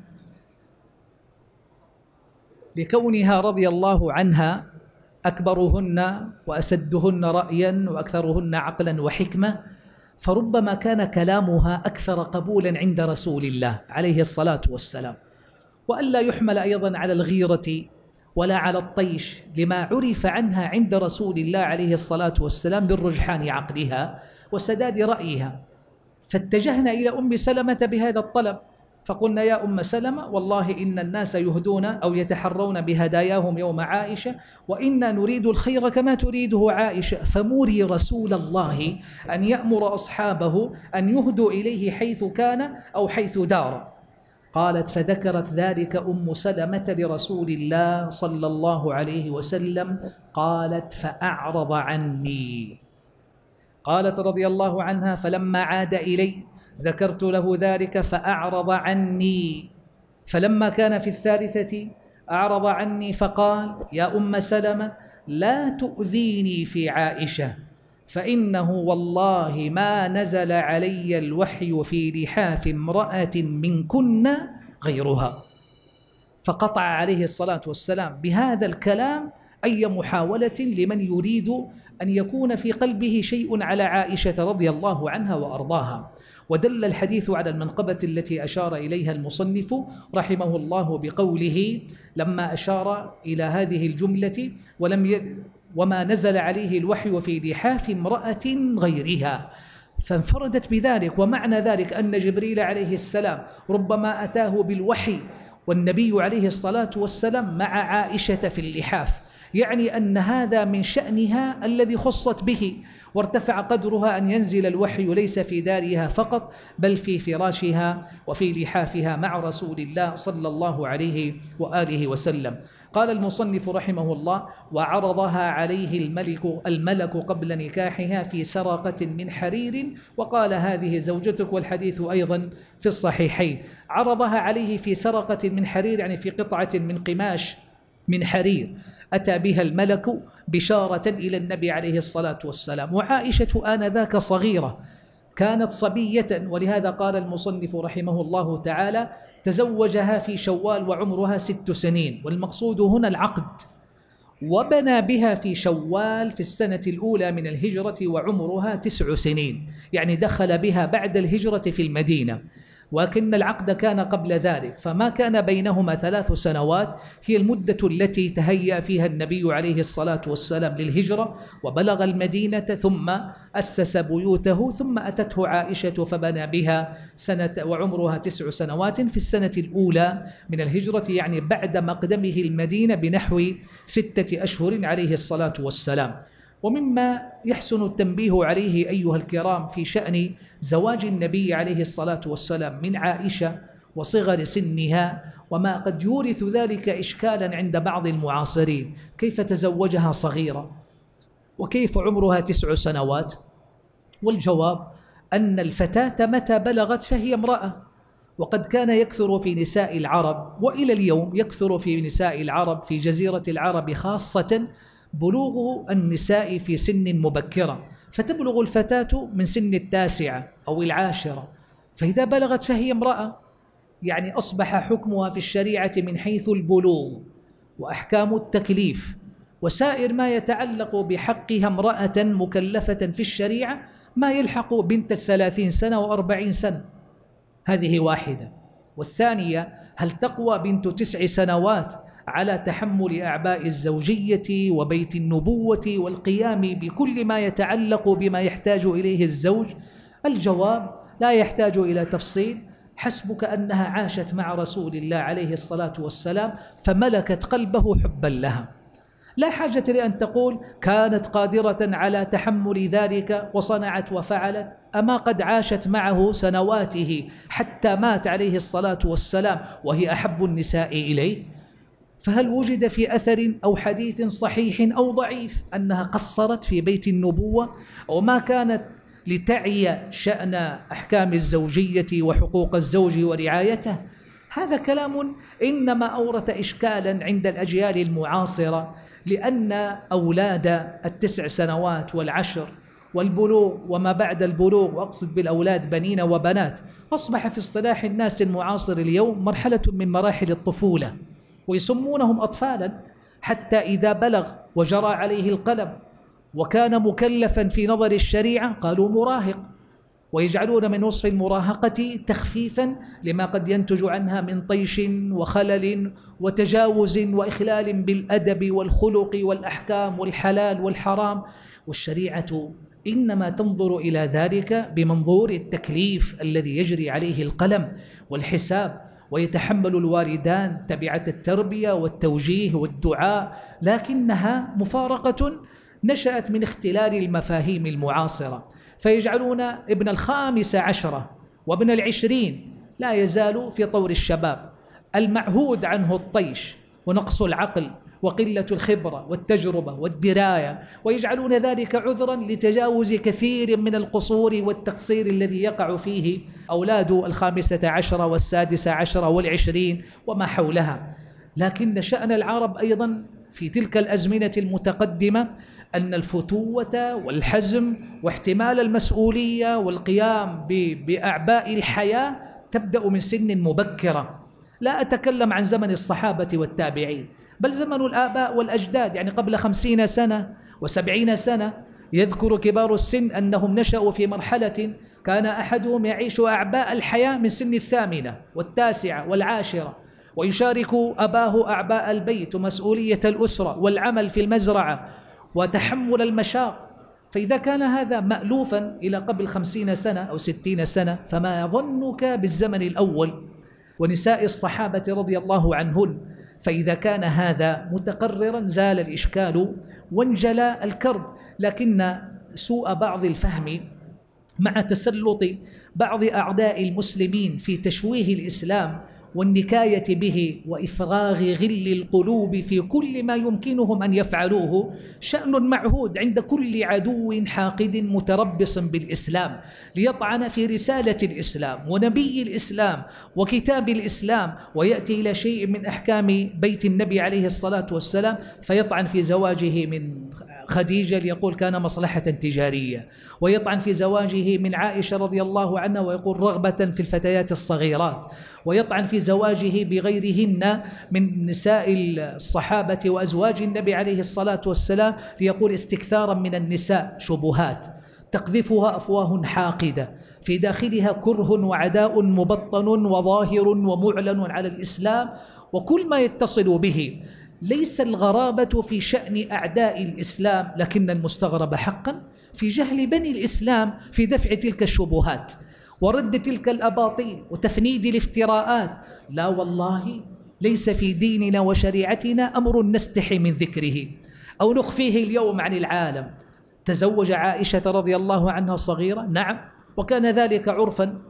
لكونها رضي الله عنها أكبرهن وأسدهن رأيا وأكثرهن عقلا وحكمة، فربما كان كلامها أكثر قبولا عند رسول الله عليه الصلاة والسلام. وألا يحمل أيضا على الغيرة ولا على الطيش، لما عرف عنها عند رسول الله عليه الصلاة والسلام بالرجحان عقلها وسداد رأيها. فاتجهنا إلى أم سلمة بهذا الطلب، فقلنا: يا أم سلمة، والله إن الناس يهدون أو يتحرون بهداياهم يوم عائشة، وإنا نريد الخير كما تريده عائشة، فمري رسول الله أن يأمر أصحابه أن يهدوا إليه حيث كان أو حيث دار. قالت: فذكرت ذلك أم سلمة لرسول الله صلى الله عليه وسلم. قالت: فأعرض عني. قالت رضي الله عنها: فلما عاد إلي ذكرت له ذلك فأعرض عني، فلما كان في الثالثة أعرض عني فقال: يا أم سلمة، لا تؤذيني في عائشة، فإنه والله ما نزل علي الوحي في لحاف امرأة منكن غيرها. فقطع عليه الصلاة والسلام بهذا الكلام أي محاولة لمن يريد أن يكون في قلبه شيء على عائشة رضي الله عنها وأرضاها. ودل الحديث على المنقبة التي أشار إليها المصنف رحمه الله بقوله لما أشار إلى هذه الجملة: ولم ي... وما نزل عليه الوحي في لحاف امرأة غيرها، فانفردت بذلك. ومعنى ذلك أن جبريل عليه السلام ربما أتاه بالوحي والنبي عليه الصلاة والسلام مع عائشة في اللحاف، يعني أن هذا من شأنها الذي خصت به، وارتفع قدرها أن ينزل الوحي ليس في دارها فقط بل في فراشها وفي لحافها مع رسول الله صلى الله عليه وآله وسلم. قال المصنف رحمه الله: وعرضها عليه الملك الملك قبل نكاحها في سرقة من حرير، وقال: هذه زوجتك، والحديث أيضا في الصحيحين. عرضها عليه في سرقة من حرير، يعني في قطعة من قماش من حرير، أتى بها الملك بشارة إلى النبي عليه الصلاة والسلام. وعائشة آنذاك صغيرة، كانت صبية، ولهذا قال المصنف رحمه الله تعالى: تزوجها في شوال وعمرها ست سنين، والمقصود هنا العقد. وبنى بها في شوال في السنة الأولى من الهجرة وعمرها تسع سنين، يعني دخل بها بعد الهجرة في المدينة، ولكن العقد كان قبل ذلك، فما كان بينهما ثلاث سنوات هي المدة التي تهيأ فيها النبي عليه الصلاة والسلام للهجرة، وبلغ المدينة ثم أسس بيوته، ثم أتته عائشة فبنى بها سنة وعمرها تسع سنوات في السنة الأولى من الهجرة، يعني بعد مقدمه المدينة بنحو ستة أشهر عليه الصلاة والسلام. ومما يحسن التنبيه عليه أيها الكرام في شأن زواج النبي عليه الصلاة والسلام من عائشة وصغر سنها، وما قد يورث ذلك إشكالا عند بعض المعاصرين: كيف تزوجها صغيرة وكيف عمرها تسع سنوات؟ والجواب أن الفتاة متى بلغت فهي امرأة، وقد كان يكثر في نساء العرب وإلى اليوم يكثر في نساء العرب في جزيرة العرب خاصة بلوغ النساء في سن مبكرة، فتبلغ الفتاة من سن التاسعة أو العاشرة، فإذا بلغت فهي امرأة، يعني أصبح حكمها في الشريعة من حيث البلوغ وأحكام التكليف وسائر ما يتعلق بحقها امرأة مكلفة في الشريعة ما يلحق بنت الثلاثين سنة وأربعين سنة. هذه واحدة. والثانية: هل تقوى بنت تسع سنوات على تحمل أعباء الزوجية وبيت النبوة والقيام بكل ما يتعلق بما يحتاج إليه الزوج؟ الجواب لا يحتاج إلى تفصيل، حسبك أنها عاشت مع رسول الله عليه الصلاة والسلام فملكت قلبه حبا لها. لا حاجة لأن تقول كانت قادرة على تحمل ذلك وصنعت وفعلت، أما قد عاشت معه سنواته حتى مات عليه الصلاة والسلام وهي أحب النساء إليه. فهل وجد في أثر أو حديث صحيح أو ضعيف أنها قصرت في بيت النبوة أو ما كانت لتعي شأن أحكام الزوجية وحقوق الزوج ورعايته؟ هذا كلام إنما أورث إشكالا عند الأجيال المعاصرة، لأن أولاد التسع سنوات والعشر والبلوغ وما بعد البلوغ، وأقصد بالأولاد بنين وبنات، أصبح في اصطلاح الناس المعاصر اليوم مرحلة من مراحل الطفولة، ويسمونهم أطفالا حتى إذا بلغ وجرى عليه القلم وكان مكلفا في نظر الشريعة قالوا مراهق، ويجعلون من وصف المراهقة تخفيفا لما قد ينتج عنها من طيش وخلل وتجاوز وإخلال بالأدب والخلق والأحكام والحلال والحرام. والشريعة إنما تنظر إلى ذلك بمنظور التكليف الذي يجري عليه القلم والحساب، ويتحمل الوالدان تبعة التربية والتوجيه والدعاء، لكنها مفارقة نشأت من اختلال المفاهيم المعاصرة، فيجعلون ابن الخامسة عشرة وابن العشرين لا يزال في طور الشباب المعهود عنه الطيش ونقص العقل وقلة الخبرة والتجربة والدراية، ويجعلون ذلك عذرا لتجاوز كثير من القصور والتقصير الذي يقع فيه أولاد الخامسة عشرة والسادسة عشرة والعشرين وما حولها. لكن شأن العرب أيضا في تلك الأزمنة المتقدمة أن الفتوة والحزم واحتمال المسؤولية والقيام بأعباء الحياة تبدأ من سن مبكرة. لا أتكلم عن زمن الصحابة والتابعين، بل زمن الآباء والأجداد، يعني قبل خمسين سنة وسبعين سنة. يذكر كبار السن أنهم نشأوا في مرحلة كان أحدهم يعيش أعباء الحياة من سن الثامنة والتاسعة والعاشرة، ويشارك أباه أعباء البيت ومسؤولية الأسرة والعمل في المزرعة وتحمل المشاق. فإذا كان هذا مألوفا إلى قبل خمسين سنة أو ستين سنة، فما ظنك بالزمن الأول ونساء الصحابة رضي الله عنهن؟ فإذا كان هذا متقررا زال الإشكال وانجلى الكرب. لكن سوء بعض الفهم مع تسلط بعض أعداء المسلمين في تشويه الإسلام والنكاية به وإفراغ غل القلوب في كل ما يمكنهم أن يفعلوه شأن معهود عند كل عدو حاقد متربص بالإسلام ليطعن في رسالة الإسلام ونبي الإسلام وكتاب الإسلام، ويأتي إلى شيء من أحكام بيت النبي عليه الصلاة والسلام فيطعن في زواجه من خديجة ليقول كان مصلحة تجارية، ويطعن في زواجه من عائشة رضي الله عنها ويقول رغبة في الفتيات الصغيرات، ويطعن في زواجه بغيرهن من نساء الصحابة وأزواج النبي عليه الصلاة والسلام ليقول استكثارا من النساء شبهات تقذفها أفواه حاقدة في داخلها كره وعداء مبطن وظاهر ومعلن على الإسلام وكل ما يتصل به. ليس الغرابة في شأن أعداء الإسلام، لكن المستغرب حقا في جهل بني الإسلام في دفع تلك الشبهات ورد تلك الأباطيل وتفنيد الافتراءات. لا والله، ليس في ديننا وشريعتنا أمر نستحي من ذكره أو نخفيه اليوم عن العالم. تزوج عائشة رضي الله عنها صغيرة، نعم، وكان ذلك عرفا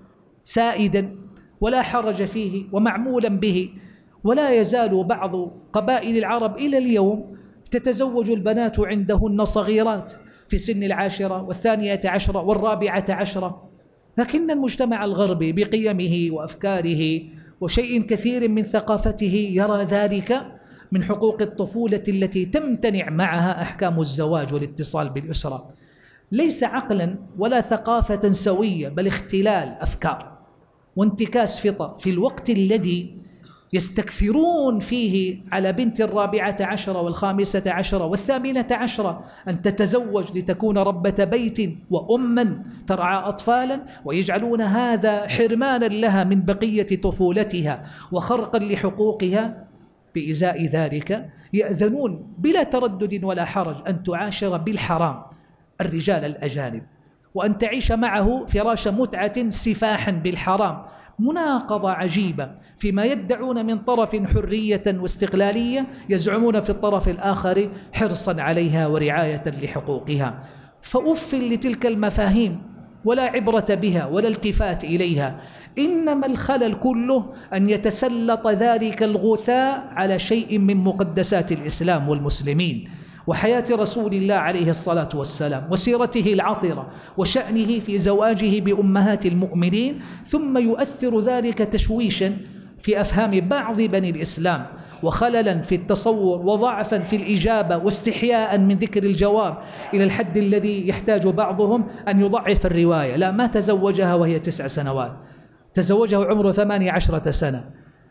سائدا ولا حرج فيه ومعمولا به، ولا يزال بعض قبائل العرب إلى اليوم تتزوج البنات عندهن صغيرات في سن العاشرة والثانية عشرة والرابعة عشرة. لكن المجتمع الغربي بقيمه وأفكاره وشيء كثير من ثقافته يرى ذلك من حقوق الطفولة التي تمتنع معها أحكام الزواج والاتصال بالأسرة. ليس عقلا ولا ثقافة سوية، بل اختلال أفكار وانتكاس فطر في الوقت الذي يستكثرون فيه على بنت الرابعة عشرة والخامسة عشرة والثامنة عشرة أن تتزوج لتكون ربة بيت وأما ترعى أطفالا، ويجعلون هذا حرمانا لها من بقية طفولتها وخرقا لحقوقها. بإزاء ذلك يأذنون بلا تردد ولا حرج أن تعاشر بالحرام الرجال الأجانب، وأن تعيش معه فراش متعة سفاحا بالحرام. مناقضة عجيبة فيما يدعون من طرف حرية واستقلالية، يزعمون في الطرف الآخر حرصا عليها ورعاية لحقوقها. فأف لتلك المفاهيم ولا عبرة بها ولا التفات إليها. إنما الخلل كله أن يتسلط ذلك الغثاء على شيء من مقدسات الإسلام والمسلمين وحياة رسول الله عليه الصلاة والسلام وسيرته العطرة وشأنه في زواجه بأمهات المؤمنين، ثم يؤثر ذلك تشويشا في أفهام بعض بني الإسلام وخللا في التصور وضعفا في الإجابة واستحياء من ذكر الجواب، إلى الحد الذي يحتاج بعضهم أن يضعف الرواية. لا، ما تزوجها وهي تسع سنوات، تزوجه عمره ثمانية عشرة سنة،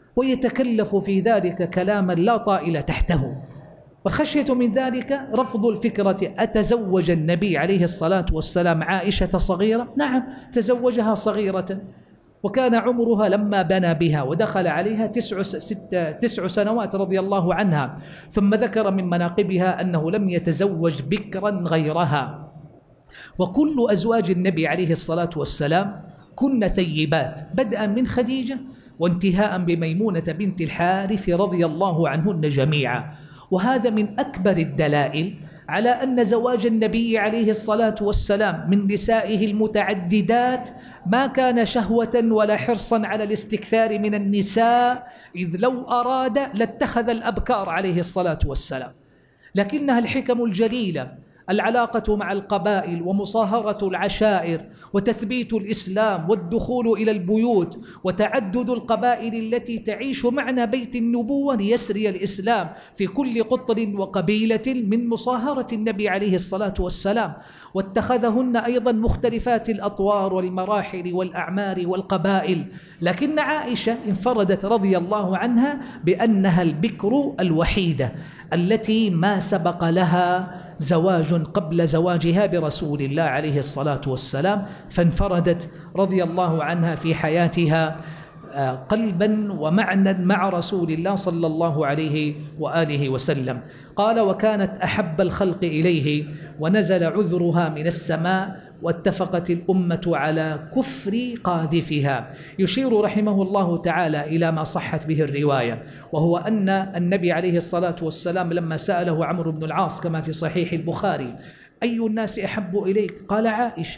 ويتكلف في ذلك كلاما لا طائل تحته. والخشية من ذلك رفض الفكرة: أتزوج النبي عليه الصلاة والسلام عائشة صغيرة؟ نعم، تزوجها صغيرة، وكان عمرها لما بنى بها ودخل عليها تسع, ست تسع سنوات رضي الله عنها. ثم ذكر من مناقبها أنه لم يتزوج بكرا غيرها. وكل أزواج النبي عليه الصلاة والسلام كن ثيبات، بدءا من خديجة وانتهاء بميمونة بنت الحارث رضي الله عنهن جميعا. وهذا من أكبر الدلائل على أن زواج النبي عليه الصلاة والسلام من نسائه المتعددات ما كان شهوة ولا حرصا على الاستكثار من النساء، إذ لو أراد لاتخذ الأبكار عليه الصلاة والسلام، لكنها الحكم الجليلة: العلاقة مع القبائل ومصاهرة العشائر وتثبيت الإسلام والدخول إلى البيوت وتعدد القبائل التي تعيش معنا بيت النبوة ليسري الإسلام في كل قطر وقبيلة من مصاهرة النبي عليه الصلاة والسلام. واتخذهن أيضا مختلفات الأطوار والمراحل والأعمار والقبائل، لكن عائشة انفردت رضي الله عنها بأنها البكر الوحيدة التي ما سبق لها زواج قبل زواجها برسول الله عليه الصلاة والسلام، فانفردت رضي الله عنها في حياتها قلبا ومعنى مع رسول الله صلى الله عليه وآله وسلم. قال: وكانت أحب الخلق إليه ونزل عذرها من السماء واتفقت الأمة على كفر قاذفها. يشير رحمه الله تعالى إلى ما صحت به الرواية، وهو أن النبي عليه الصلاة والسلام لما سأله عمرو بن العاص كما في صحيح البخاري: أي الناس أحب إليك؟ قال: عائشة.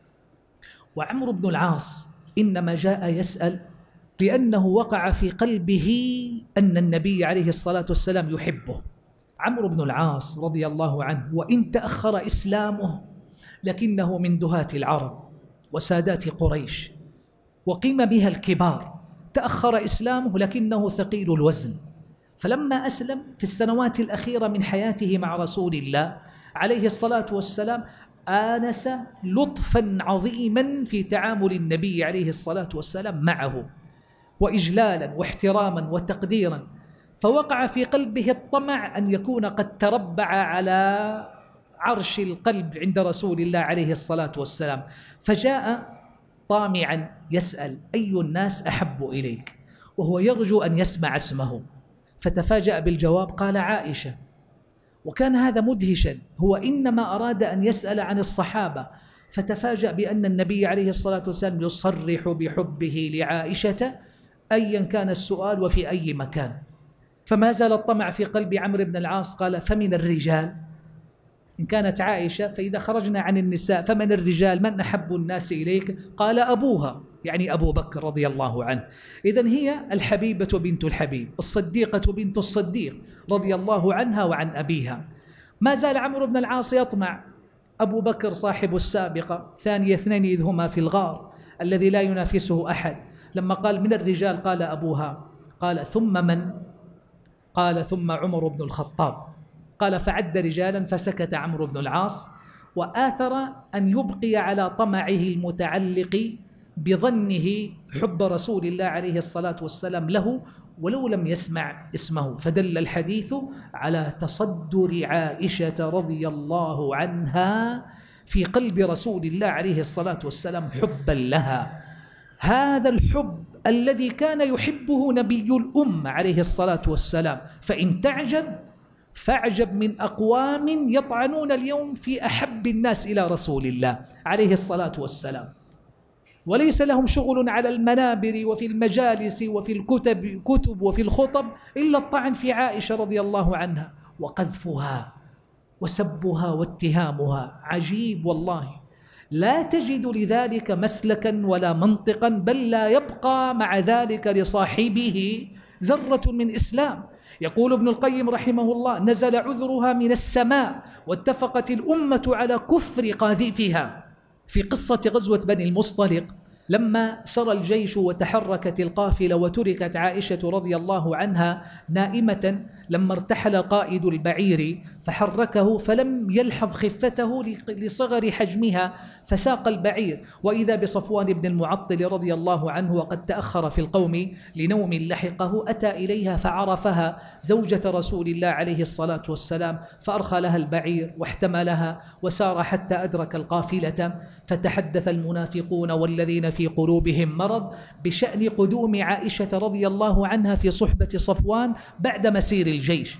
وعمرو بن العاص إنما جاء يسأل لأنه وقع في قلبه أن النبي عليه الصلاة والسلام يحبه. عمرو بن العاص رضي الله عنه وإن تأخر إسلامه لكنه من دهاة العرب وسادات قريش وقيم بها الكبار. تأخر إسلامه لكنه ثقيل الوزن، فلما أسلم في السنوات الأخيرة من حياته مع رسول الله عليه الصلاة والسلام آنس لطفا عظيما في تعامل النبي عليه الصلاة والسلام معه، وإجلالا واحتراما وتقديرا، فوقع في قلبه الطمع أن يكون قد تربع على عرش القلب عند رسول الله عليه الصلاة والسلام، فجاء طامعا يسأل: أي الناس أحب إليك؟ وهو يرجو أن يسمع اسمه، فتفاجأ بالجواب، قال: عائشة. وكان هذا مدهشا، هو إنما أراد أن يسأل عن الصحابة، فتفاجأ بأن النبي عليه الصلاة والسلام يصرح بحبه لعائشة أيا كان السؤال وفي أي مكان. فما زال الطمع في قلب عمرو بن العاص، قال: فمن الرجال؟ إن كانت عائشة فإذا خرجنا عن النساء فمن الرجال؟ من أحب الناس إليك؟ قال: أبوها، يعني أبو بكر رضي الله عنه. إذن هي الحبيبة بنت الحبيب، الصديقة بنت الصديق رضي الله عنها وعن أبيها. ما زال عمرو بن العاص يطمع. أبو بكر صاحب السابقة، ثاني اثنين إذ هما في الغار، الذي لا ينافسه أحد. لما قال من الرجال قال أبوها. قال: ثم من؟ قال: ثم عمر بن الخطاب. قال: فعد رجالا، فسكت عمرو بن العاص، وآثر أن يبقي على طمعه المتعلق بظنه حب رسول الله عليه الصلاة والسلام له ولو لم يسمع اسمه، فدل الحديث على تصدر عائشة رضي الله عنها في قلب رسول الله عليه الصلاة والسلام حبا لها، هذا الحب الذي كان يحبه نبي الأمة عليه الصلاة والسلام. فإن تعجب فاعجب من أقوام يطعنون اليوم في أحب الناس إلى رسول الله عليه الصلاة والسلام، وليس لهم شغل على المنابر وفي المجالس وفي الكتب كتب وفي الخطب إلا الطعن في عائشة رضي الله عنها وقذفها وسبها واتهامها. عجيب والله، لا تجد لذلك مسلكا ولا منطقا، بل لا يبقى مع ذلك لصاحبه ذرة من إسلام. يقول ابن القيم رحمه الله: نزل عذرها من السماء واتفقت الأمة على كفر قاذفها. في قصة غزوة بني المصطلق لما سرى الجيش وتحركت القافلة وتركت عائشة رضي الله عنها نائمة، لما ارتحل قائد البعير فحركه فلم يلحظ خفته لصغر حجمها فساق البعير، وإذا بصفوان بن المعطل رضي الله عنه وقد تأخر في القوم لنوم لحقه، أتى إليها فعرفها زوجة رسول الله عليه الصلاة والسلام، فأرخى لها البعير واحتملها وسار حتى أدرك القافلة. فتحدث المنافقون والذين في قلوبهم مرض بشأن قدوم عائشة رضي الله عنها في صحبة صفوان بعد مسير الجيش،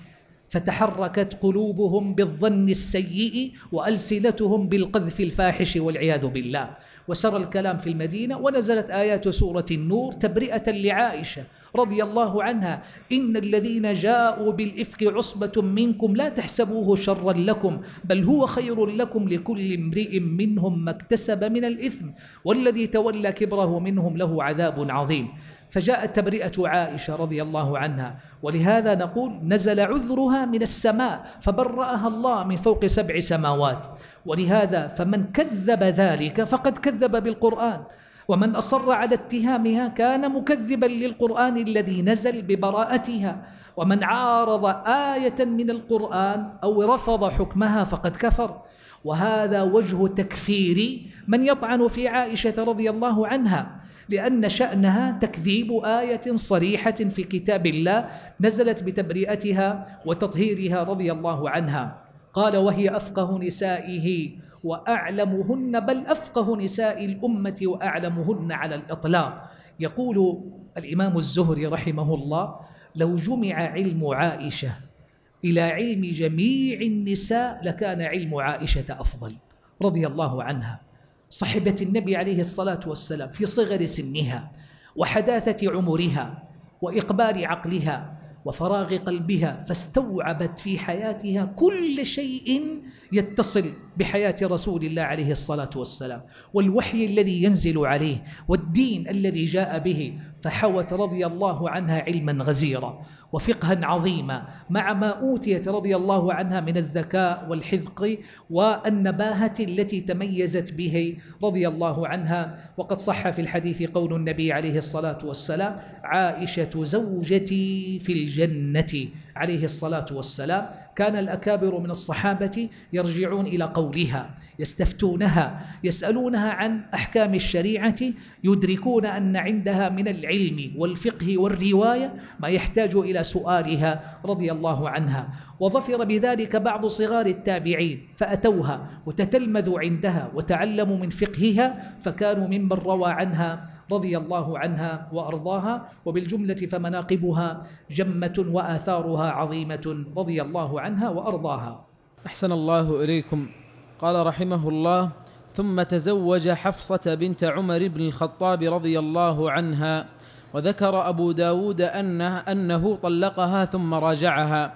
فتحركت قلوبهم بالظن السيء وألسنتهم بالقذف الفاحش والعياذ بالله. وسر الكلام في المدينة ونزلت آيات سورة النور تبرئة لعائشة رضي الله عنها: إن الذين جاءوا بالإفك عصبة منكم لا تحسبوه شرا لكم بل هو خير لكم لكل امرئ منهم ما اكتسب من الإثم والذي تولى كبره منهم له عذاب عظيم. فجاءت تبرئة عائشة رضي الله عنها، ولهذا نقول نزل عذرها من السماء فبرأها الله من فوق سبع سماوات. ولهذا فمن كذب ذلك فقد كذب بالقرآن، ومن أصر على اتهامها كان مكذبا للقرآن الذي نزل ببراءتها، ومن عارض آية من القرآن أو رفض حكمها فقد كفر. وهذا وجه تكفير من يطعن في عائشة رضي الله عنها، لأن شأنها تكذيب آية صريحة في كتاب الله نزلت بتبرئتها وتطهيرها رضي الله عنها. قال: وهي أفقه نسائه وأعلمهن، بل أفقه نساء الأمة وأعلمهن على الإطلاق. يقول الإمام الزهري رحمه الله: لو جمع علم عائشة إلى علم جميع النساء لكان علم عائشة أفضل رضي الله عنها، صحبة النبي عليه الصلاة والسلام في صغر سنها وحداثة عمرها وإقبال عقلها وفراغ قلبها، فاستوعبت في حياتها كل شيء يتصل بحياة رسول الله عليه الصلاة والسلام والوحي الذي ينزل عليه والدين الذي جاء به، فحوت رضي الله عنها علما غزيرا وفقها عظيما، مع ما أوتيت رضي الله عنها من الذكاء والحذق والنباهة التي تميزت به رضي الله عنها. وقد صح في الحديث قول النبي عليه الصلاة والسلام: عائشة زوجتي في الجنة عليه الصلاة والسلام. كان الأكابر من الصحابة يرجعون إلى قولها، يستفتونها، يسألونها عن أحكام الشريعة، يدركون أن عندها من العلم والفقه والرواية ما يحتاج إلى سؤالها رضي الله عنها. وظفر بذلك بعض صغار التابعين فأتوها وتتلمذوا عندها وتعلموا من فقهها، فكانوا ممن روى عنها رضي الله عنها وأرضاها. وبالجملة فمناقبها جمة وآثارها عظيمة رضي الله عنها وأرضاها. أحسن الله إليكم. قال رحمه الله: ثم تزوج حفصة بنت عمر بن الخطاب رضي الله عنها. وذكر أبو داود أنه, أنه طلقها ثم راجعها.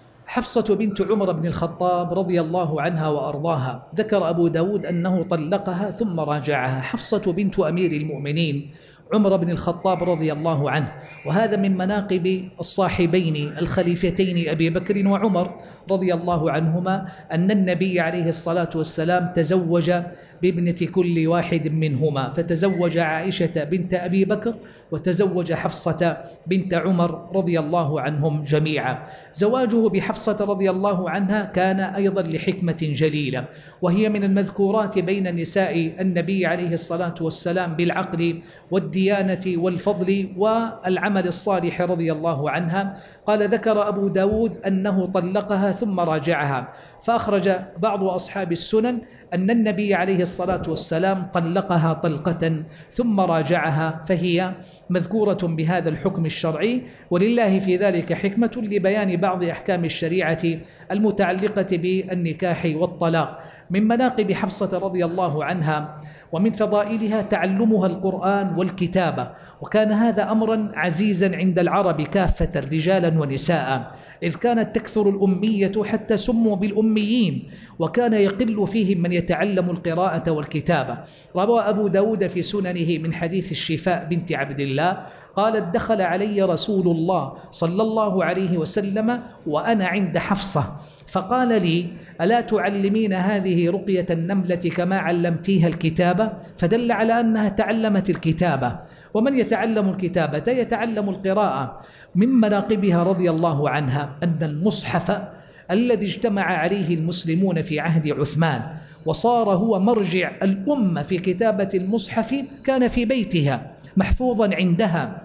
حفصة بنت عمر بن الخطاب رضي الله عنها وأرضاها، ذكر أبو داود أنه طلقها ثم راجعها. حفصة بنت أمير المؤمنين عمر بن الخطاب رضي الله عنه، وهذا من مناقب الصاحبين الخليفتين أبي بكر وعمر رضي الله عنهما، أن النبي عليه الصلاة والسلام تزوج بابنة كل واحد منهما، فتزوج عائشة بنت أبي بكر وتزوج حفصة بنت عمر رضي الله عنهم جميعا. زواجه بحفصة رضي الله عنها كان أيضا لحكمة جليلة، وهي من المذكورات بين نساء النبي عليه الصلاة والسلام بالعقل والديانة والفضل والعمل الصالح رضي الله عنها. قال ذكر أبو داود أنه طلقها ثم راجعها، فأخرج بعض أصحاب السنن أن النبي عليه الصلاة والسلام طلقها طلقة ثم راجعها، فهي مذكورة بهذا الحكم الشرعي، ولله في ذلك حكمة لبيان بعض أحكام الشريعة المتعلقة بالنكاح والطلاق. من مناقب حفصة رضي الله عنها ومن فضائلها تعلمها القرآن والكتابة، وكان هذا أمرا عزيزا عند العرب كافة رجالا ونساء، إذ كانت تكثر الأمية حتى سموا بالأميين، وكان يقل فيهم من يتعلم القراءة والكتابة. روى أبو داود في سننه من حديث الشفاء بنت عبد الله قالت دخل علي رسول الله صلى الله عليه وسلم وأنا عند حفصة، فقال لي ألا تعلمين هذه رقية النملة كما علمتيها الكتابة؟ فدل على أنها تعلمت الكتابة، ومن يتعلم الكتابة يتعلم القراءة. من مناقبها رضي الله عنها أن المصحف الذي اجتمع عليه المسلمون في عهد عثمان وصار هو مرجع الأمة في كتابة المصحف كان في بيتها محفوظا عندها،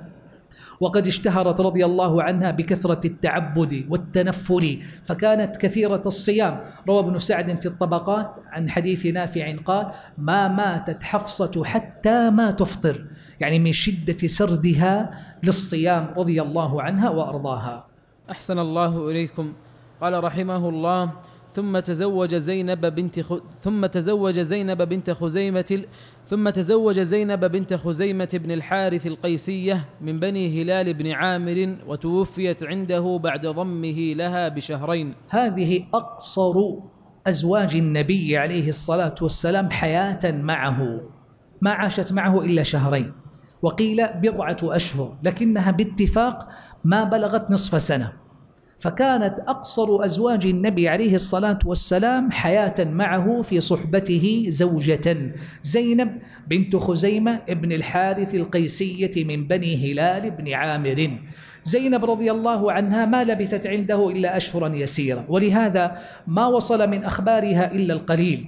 وقد اشتهرت رضي الله عنها بكثرة التعبد والتنفل، فكانت كثيرة الصيام. روى ابن سعد في الطبقات عن حديث نافع قال ما ماتت حفصة حتى ما تفطر، يعني من شدة سردها للصيام رضي الله عنها وأرضاها. أحسن الله إليكم. قال رحمه الله ثم تزوج زينب بنت خ... ثم تزوج زينب بنت خزيمة ال... ثم تزوج زينب بنت خزيمة بن الحارث القيسية من بني هلال بن عامر، وتوفيت عنده بعد ضمه لها بشهرين. هذه أقصر أزواج النبي عليه الصلاة والسلام حياة معه، ما عاشت معه إلا شهرين، وقيل بضعة أشهر، لكنها باتفاق ما بلغت نصف سنة، فكانت أقصر أزواج النبي عليه الصلاة والسلام حياة معه في صحبته زوجة زينب بنت خزيمة ابن الحارث القيسية من بني هلال بن عامر. زينب رضي الله عنها ما لبثت عنده إلا أشهرا يسيرة، ولهذا ما وصل من أخبارها إلا القليل.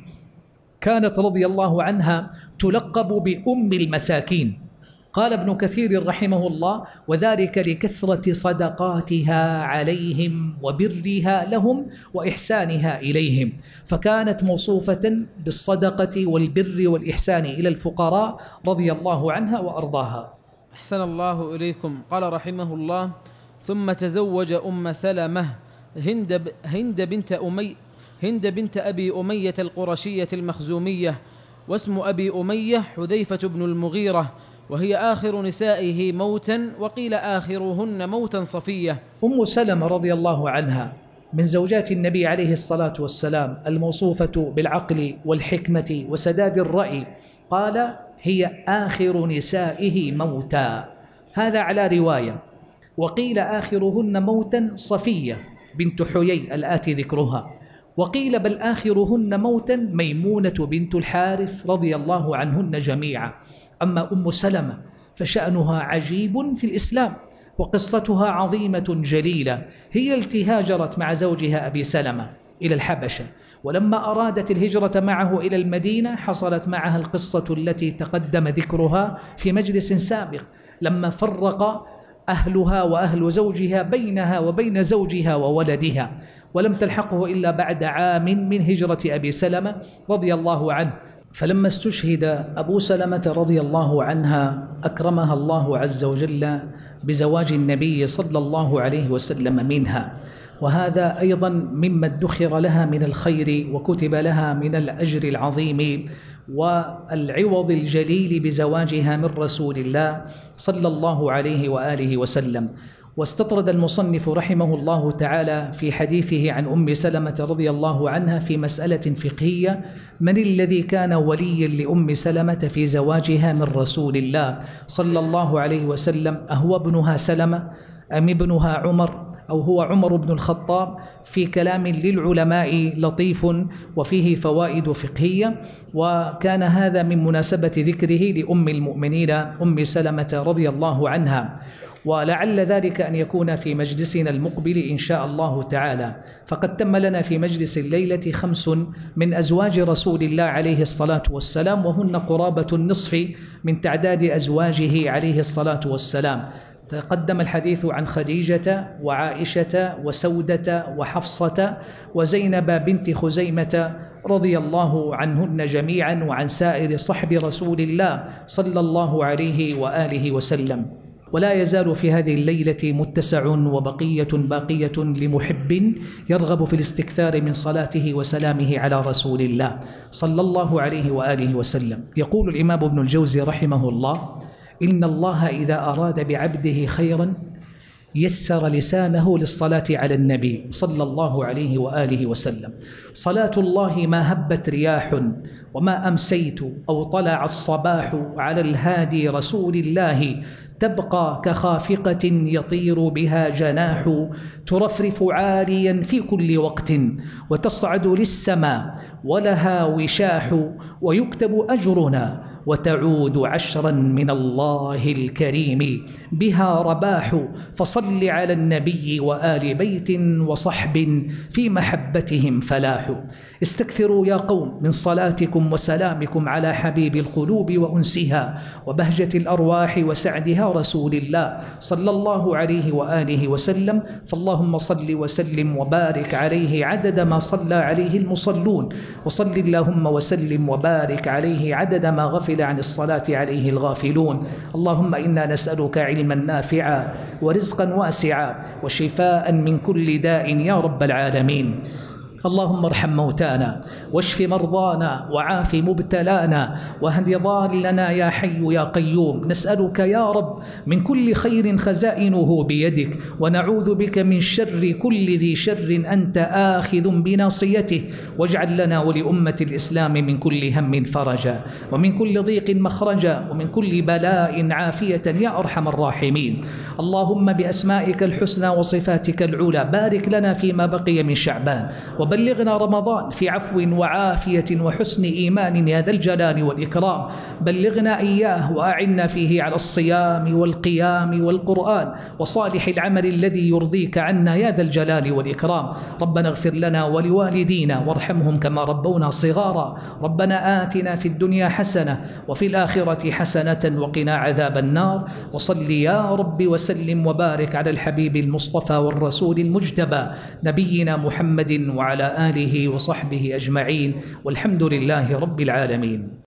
كانت رضي الله عنها تلقب بأم المساكين. قال ابن كثير رحمه الله وذلك لكثرة صدقاتها عليهم وبرها لهم وإحسانها إليهم، فكانت موصوفة بالصدقة والبر والإحسان إلى الفقراء رضي الله عنها وأرضاها. أحسن الله إليكم. قال رحمه الله ثم تزوج أم سلمة هند, هند بنت أمي هند بنت أبي أمية القرشية المخزومية، واسم أبي أمية حذيفة بن المغيرة، وهي آخر نسائه موتا، وقيل آخرهن موتا صفية. أم سلمة رضي الله عنها من زوجات النبي عليه الصلاة والسلام الموصوفة بالعقل والحكمة وسداد الرأي، قال هي آخر نسائه موتا، هذا على رواية، وقيل آخرهن موتا صفية بنت حيي الآتي ذكرها، وقيل بل آخرهن موتا ميمونة بنت الحارث رضي الله عنهن جميعا. أما أم سلمة فشأنها عجيب في الإسلام، وقصتها عظيمة جليلة. هي التي هاجرت مع زوجها أبي سلمة إلى الحبشة، ولما أرادت الهجرة معه إلى المدينة حصلت معها القصة التي تقدم ذكرها في مجلس سابق، لما فرق أهلها وأهل زوجها بينها وبين زوجها وولدها، ولم تلحقه إلا بعد عام من هجرة أبي سلمة رضي الله عنه. فلما استشهد أبو سلمة رضي الله عنها أكرمها الله عز وجل بزواج النبي صلى الله عليه وسلم منها، وهذا أيضا مما ادخر لها من الخير وكتب لها من الأجر العظيم والعوض الجليل بزواجها من رسول الله صلى الله عليه وآله وسلم. واستطرد المصنف رحمه الله تعالى في حديثه عن أم سلمة رضي الله عنها في مسألة فقهية: من الذي كان وليا لأم سلمة في زواجها من رسول الله صلى الله عليه وسلم؟ أهو ابنها سلمة أم ابنها عمر أو هو عمر بن الخطاب، في كلام للعلماء لطيف وفيه فوائد فقهية، وكان هذا من مناسبة ذكره لأم المؤمنين أم سلمة رضي الله عنها، ولعل ذلك أن يكون في مجلسنا المقبل إن شاء الله تعالى. فقد تم لنا في مجلس الليلة خمس من أزواج رسول الله عليه الصلاة والسلام، وهن قرابة النصف من تعداد أزواجه عليه الصلاة والسلام. تقدم الحديث عن خديجة وعائشة وسودة وحفصة وزينب بنت خزيمة رضي الله عنهن جميعا، وعن سائر صحب رسول الله صلى الله عليه وآله وسلم. ولا يزال في هذه الليلة متسع وبقية باقية لمحب يرغب في الاستكثار من صلاته وسلامه على رسول الله صلى الله عليه وآله وسلم. يقول الإمام ابن الجوزي رحمه الله: إن الله إذا أراد بعبده خيرا يسر لسانه للصلاة على النبي صلى الله عليه وآله وسلم. صلاة الله ما هبت رياح وما أمسيت أو طلع الصباح على الهادي رسول الله، تبقى كخافقة يطير بها جناح، ترفرف عاليا في كل وقت وتصعد للسماء ولها وشاح، ويكتب أجرنا وتعود عشرا من الله الكريم، بها رباح. فصل على النبي وآل بيت وصحب في محبتهم فلاح. استكثروا يا قوم من صلاتكم وسلامكم على حبيب القلوب وأنسها وبهجة الأرواح وسعدها رسول الله صلى الله عليه وآله وسلم. فاللهم صل وسلم وبارك عليه عدد ما صلى عليه المصلون، وصل اللهم وسلم وبارك عليه عدد ما غفل عن الصلاة عليه الغافلون. اللهم إنا نسألك علما نافعا ورزقا واسعا وشفاء من كل داء يا رب العالمين. اللهم ارحم موتانا واشف مرضانا وعاف مبتلانا واهد ضالنا يا حي يا قيوم. نسألك يا رب من كل خير خزائنه بيدك، ونعوذ بك من شر كل ذي شر أنت آخذ بناصيته. واجعل لنا ولأمة الإسلام من كل هم فرجا، ومن كل ضيق مخرجا، ومن كل بلاء عافية يا أرحم الراحمين. اللهم بأسمائك الحسنى وصفاتك العلى بارك لنا فيما بقي من شعبان، وبلغنا رمضان في عفو وعافية وحسن إيمان يا ذا الجلال والإكرام. بلغنا إياه وأعنا فيه على الصيام والقيام والقرآن وصالح العمل الذي يرضيك عنا يا ذا الجلال والإكرام. ربنا اغفر لنا ولوالدينا وارحمهم كما ربونا صغارا. ربنا آتنا في الدنيا حسنة وفي الآخرة حسنة وقنا عذاب النار. وصل يا رب وسلم وبارك على الحبيب المصطفى والرسول المجتبى نبينا محمد وعلى آله وصحبه أجمعين، والحمد لله رب العالمين.